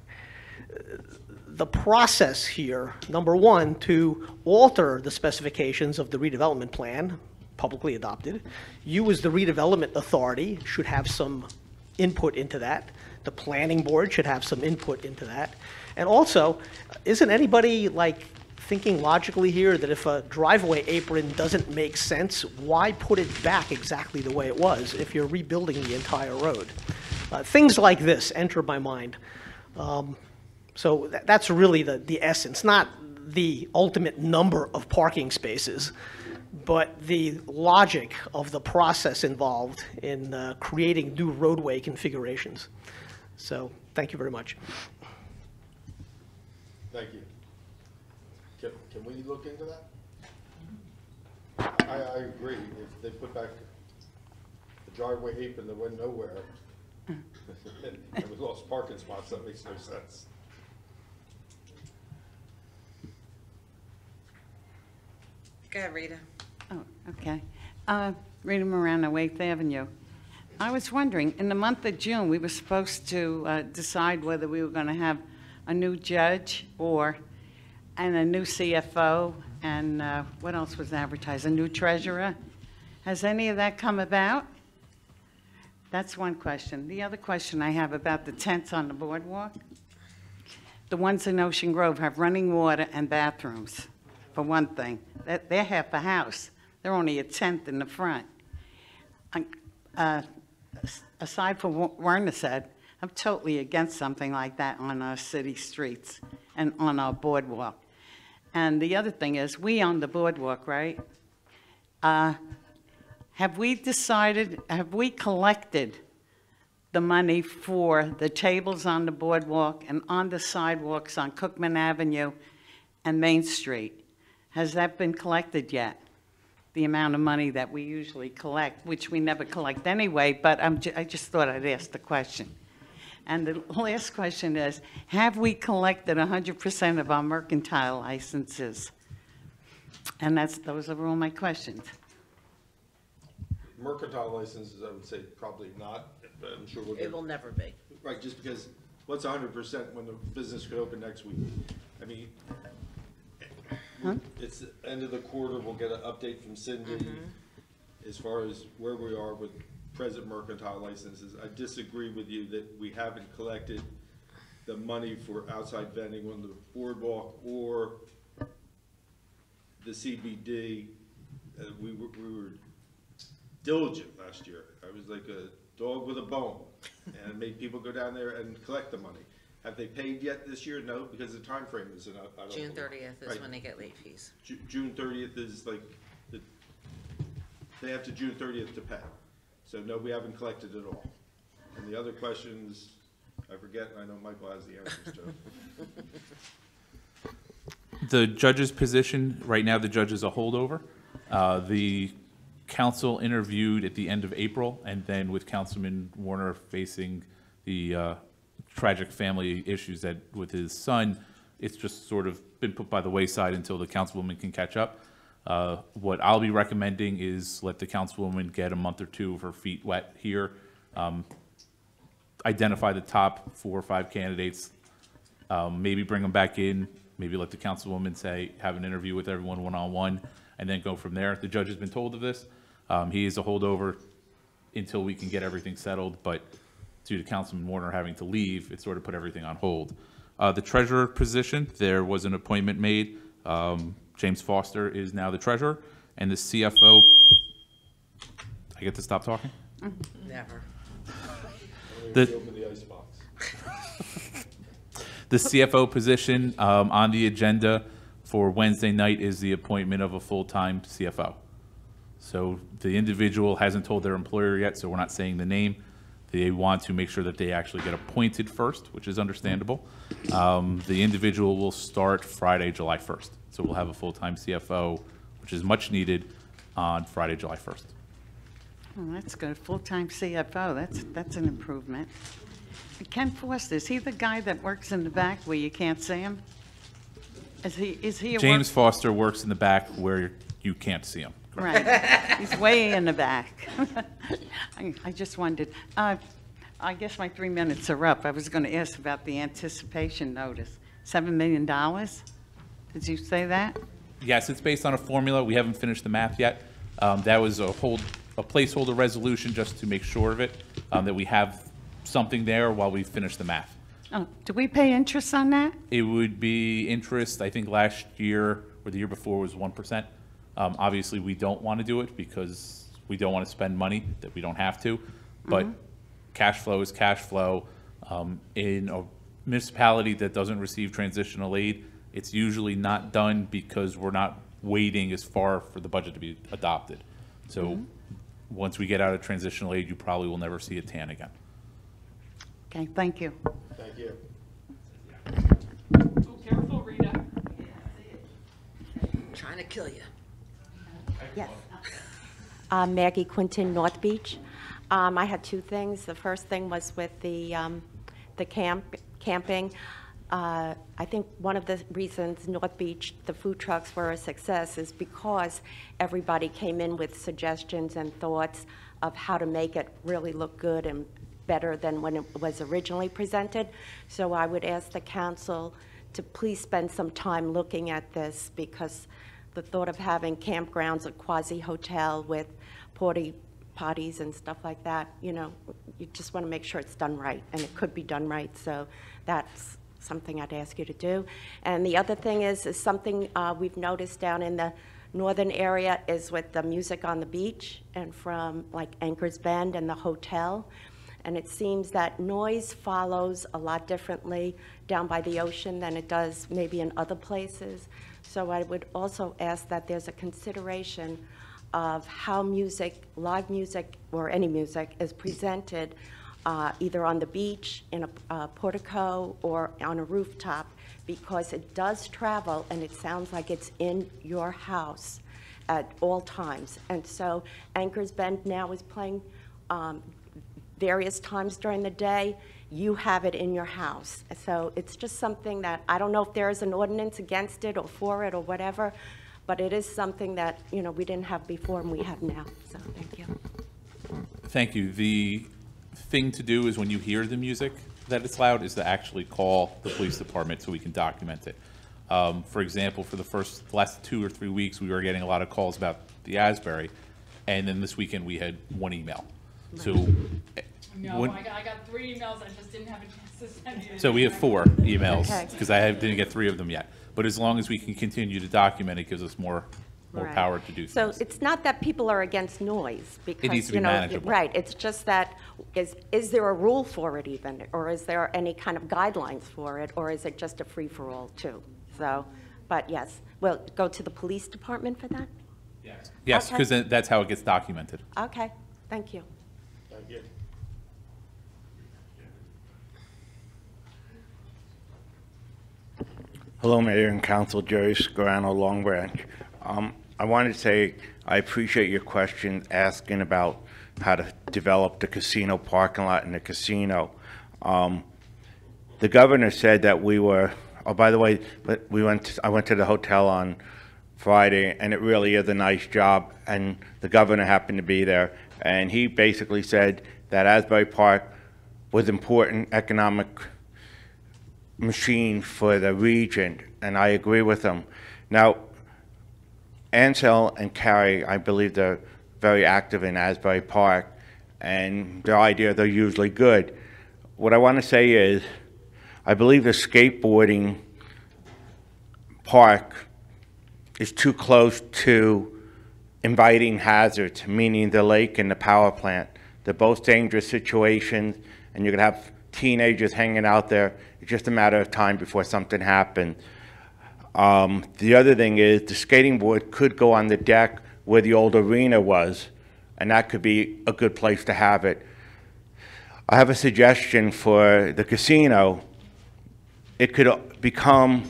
the process here, number one, to alter the specifications of the redevelopment plan, publicly adopted. You as the redevelopment authority should have some input into that. The planning board should have some input into that. And also, isn't anybody like thinking logically here that if a driveway apron doesn't make sense, why put it back exactly the way it was if you're rebuilding the entire road? Uh, things like this enter my mind. Um, so th that's really the, the essence, not the ultimate number of parking spaces, but the logic of the process involved in uh, creating new roadway configurations. So thank you very much. Thank you. Can, can we look into that? I, I agree. If they put back driveway apron that went nowhere. And we lost parking spots, that makes no sense. Go ahead, Rita. Oh, okay. Uh, Rita Morano, Eighth Avenue. I was wondering, in the month of June, we were supposed to uh, decide whether we were going to have a new judge or, and a new C F O, and uh, what else was advertised? A new treasurer? Has any of that come about? That's one question. The other question I have about the tents on the boardwalk. The ones in Ocean Grove have running water and bathrooms, for one thing. They're- They're half a house. They're only a tenth in the front. I- uh, Aside from what Werner said, I'm totally against something like that on our city streets and on our boardwalk. And the other thing is, we own the boardwalk, right? Uh, Have we decided, have we collected the money for the tables on the boardwalk and on the sidewalks on Cookman Avenue and Main Street? Has that been collected yet? The amount of money that we usually collect, which we never collect anyway, but I'm ju- I just thought I'd ask the question. And the last question is, have we collected one hundred percent of our mercantile licenses? And that's, those are all my questions. Mercantile licenses, I would say probably not, but I'm sure we'll get. It will never be. Right, just because, what's one hundred percent when the business could open next week? I mean, Huh? it's the end of the quarter, we'll get an update from Cindy as far as where we are with present mercantile licenses. I disagree with you that we haven't collected the money for outside vending on the boardwalk or the C B D. Uh, we were, we were diligent last year. I was like a dog with a bone and made people go down there and collect the money. Have they paid yet this year? No, because the time frame is, I don't June believe. thirtieth is Right. when they get late fees. Ju- June thirtieth is like, the, they have to June thirtieth to pay. So no, we haven't collected at all. And the other questions, I forget, I know Michael has the answers to. The judge's position, right now, the judge is a holdover. Uh, The council interviewed at the end of April, and then with Councilman Warner facing the uh, tragic family issues that with his son, it's just sort of been put by the wayside until the councilwoman can catch up. Uh, What I'll be recommending is let the councilwoman get a month or two of her feet wet here, um, identify the top four or five candidates, um, maybe bring them back in, maybe let the councilwoman say, have an interview with everyone one-on-one, and then go from there. The judge has been told of this. Um, He is a holdover until we can get everything settled, but due to Councilman Warner having to leave, it sort of put everything on hold. Uh, The treasurer position, there was an appointment made. Um, James Foster is now the treasurer, and the C F O, I get to stop talking? Never. The- Open the icebox. The C F O position um, on the agenda for Wednesday night is the appointment of a full-time C F O. So the individual hasn't told their employer yet, so we're not saying the name. They want to make sure that they actually get appointed first, which is understandable. Um, The individual will start Friday, July first. So we'll have a full-time C F O, which is much needed, on Friday, July first. Oh, that's good. Full-time C F O, that's, that's an improvement. Ken Foster, is he the guy that works in the back where you can't see him? Is he, is he a work- James Foster works in the back where you can't see him. Right, he's way in the back. I I just wondered, uh, I guess my three minutes are up. I was going to ask about the anticipation notice. Seven million dollars? Did you say that? Yes, it's based on a formula. We haven't finished the math yet. Um, That was a hold, a placeholder resolution just to make sure of it, um, that we have something there while we finish the math. Oh, do we pay interest on that? It would be interest, I think last year or the year before was one percent. Um, Obviously, we don't want to do it because we don't want to spend money that we don't have to. But Mhm. cash flow is cash flow. Um, In a municipality that doesn't receive transitional aid, it's usually not done because we're not waiting as far for the budget to be adopted. So Mhm. once we get out of transitional aid, you probably will never see a tan again. Okay, thank you. Thank you. Oh, careful, Rita. Trying to kill you. Yes. Uh, Maggie Quinton, North Beach. Um, I had two things. The first thing was with the, um, the camp, camping. Uh, I think one of the reasons North Beach, the food trucks were a success is because everybody came in with suggestions and thoughts of how to make it really look good and better than when it was originally presented. So I would ask the council to please spend some time looking at this, because the thought of having campgrounds, a quasi-hotel with porta potties and stuff like that, you know, you just want to make sure it's done right, and it could be done right. So that's something I'd ask you to do. And the other thing is, is something uh, we've noticed down in the northern area is with the music on the beach and from like Anchor's Bend and the hotel. And it seems that noise follows a lot differently down by the ocean than it does maybe in other places. So I would also ask that there's a consideration of how music, live music, or any music is presented uh, either on the beach, in a uh, portico, or on a rooftop, because it does travel and it sounds like it's in your house at all times. And so Anchor's Bend now is playing um, various times during the day. You have it in your house. So it's just something that, I don't know if there is an ordinance against it or for it or whatever, but it is something that, you know, we didn't have before and we have now. So thank you. Thank you. The thing to do is when you hear the music that it's loud is to actually call the police department so we can document it. Um, for example, for the first last two or three weeks, we were getting a lot of calls about the Asbury, and then this weekend we had one email. So, No, when, I got, I got three emails, I just didn't have a chance to send you. so we have four emails because Okay. I have, didn't get three of them yet. But as long as we can continue to document, it gives us more more Right. power to do So things. it's not that people are against noise, because, needs to be you know, manageable. right, it's just that, is, is there a rule for it even? Or is there any kind of guidelines for it? Or is it just a free-for-all too? So, but yes, well, go to the police department for that? Yes. Yes, Okay. because that's how it gets documented. Okay, thank you. Thank you. Hello, Mayor and Council. Jerry Scarano, Long Branch. Um, I wanted to say I appreciate your question asking about how to develop the casino parking lot and the casino. Um, the governor said that we were, oh, by the way, but we went, to, I went to the hotel on Friday, and it really is a nice job, and the governor happened to be there, and he basically said that Asbury Park was important economic machine for the region, and I agree with him. Now, Ansel and Carrie, I believe they're very active in Asbury Park, and their ideas are usually good. What I want to say is, I believe the skateboarding park is too close to inviting hazards, meaning the lake and the power plant. They're both dangerous situations, and you're going to have teenagers hanging out there. It's just a matter of time before something happens. Um, the other thing is the skating board could go on the deck where the old arena was, and that could be a good place to have it. I have a suggestion for the casino. It could become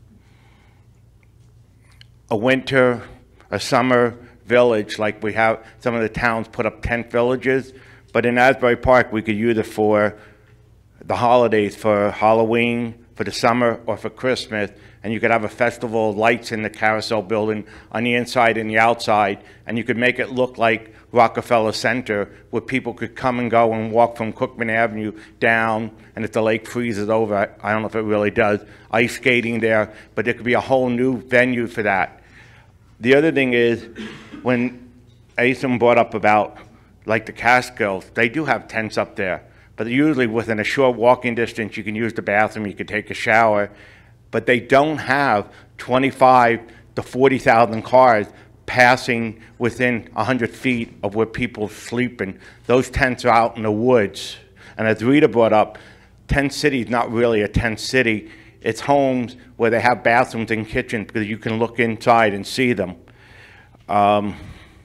a winter, a summer village, like we have some of the towns put up tent villages, but in Asbury Park we could use it for the holidays, for Halloween, for the summer, or for Christmas, and you could have a festival of lights in the carousel building on the inside and the outside, and you could make it look like Rockefeller Center, where people could come and go and walk from Cookman Avenue down, and if the lake freezes over, I, I don't know if it really does, ice skating there, but there could be a whole new venue for that. The other thing is, when Asim brought up about like the Catskills, they do have tents up there. But usually within a short walking distance, you can use the bathroom, you can take a shower, but they don't have twenty-five to forty thousand cars passing within one hundred feet of where people are sleeping. Those tents are out in the woods. And as Rita brought up, tent city is not really a tent city. It's homes where they have bathrooms and kitchens because you can look inside and see them. Um,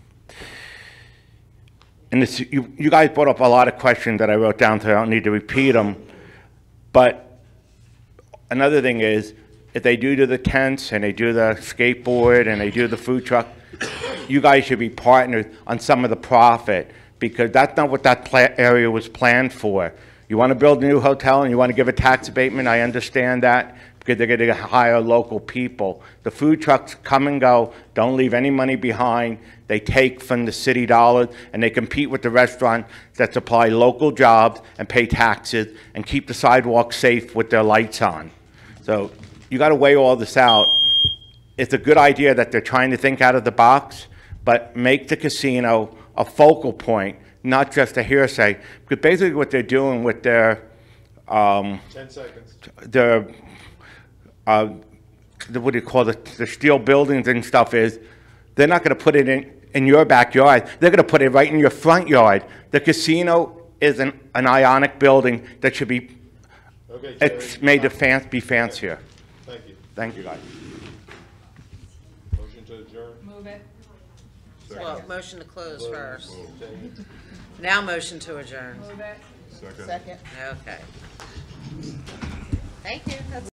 And this, you, you guys brought up a lot of questions that I wrote down, so I don't need to repeat them. But another thing is, if they do do the tents and they do the skateboard and they do the food truck, you guys should be partners on some of the profit. because that's not what that pla- area was planned for. You want to build a new hotel and you want to give a tax abatement, I understand that, because they're going to hire local people. The food trucks come and go, don't leave any money behind. They take from the city dollars, and they compete with the restaurants that supply local jobs and pay taxes and keep the sidewalks safe with their lights on. So you got to weigh all this out. It's a good idea that they're trying to think out of the box, but make the casino a focal point, not just a hearsay. Because basically what they're doing with their, um, Ten seconds. their, uh, the, what do you call it, the steel buildings and stuff is, they're not going to put it in, in your backyard. They're going to put it right in your front yard. The casino is an, an ionic building that should be, Okay, it's Jerry. made to fan, be fancier. Thank you. Thank you, guys. Motion to adjourn. Move it. Well, motion to close Close. first. Okay. Now motion to adjourn. Move it. Second. Second. Okay. Thank you. That's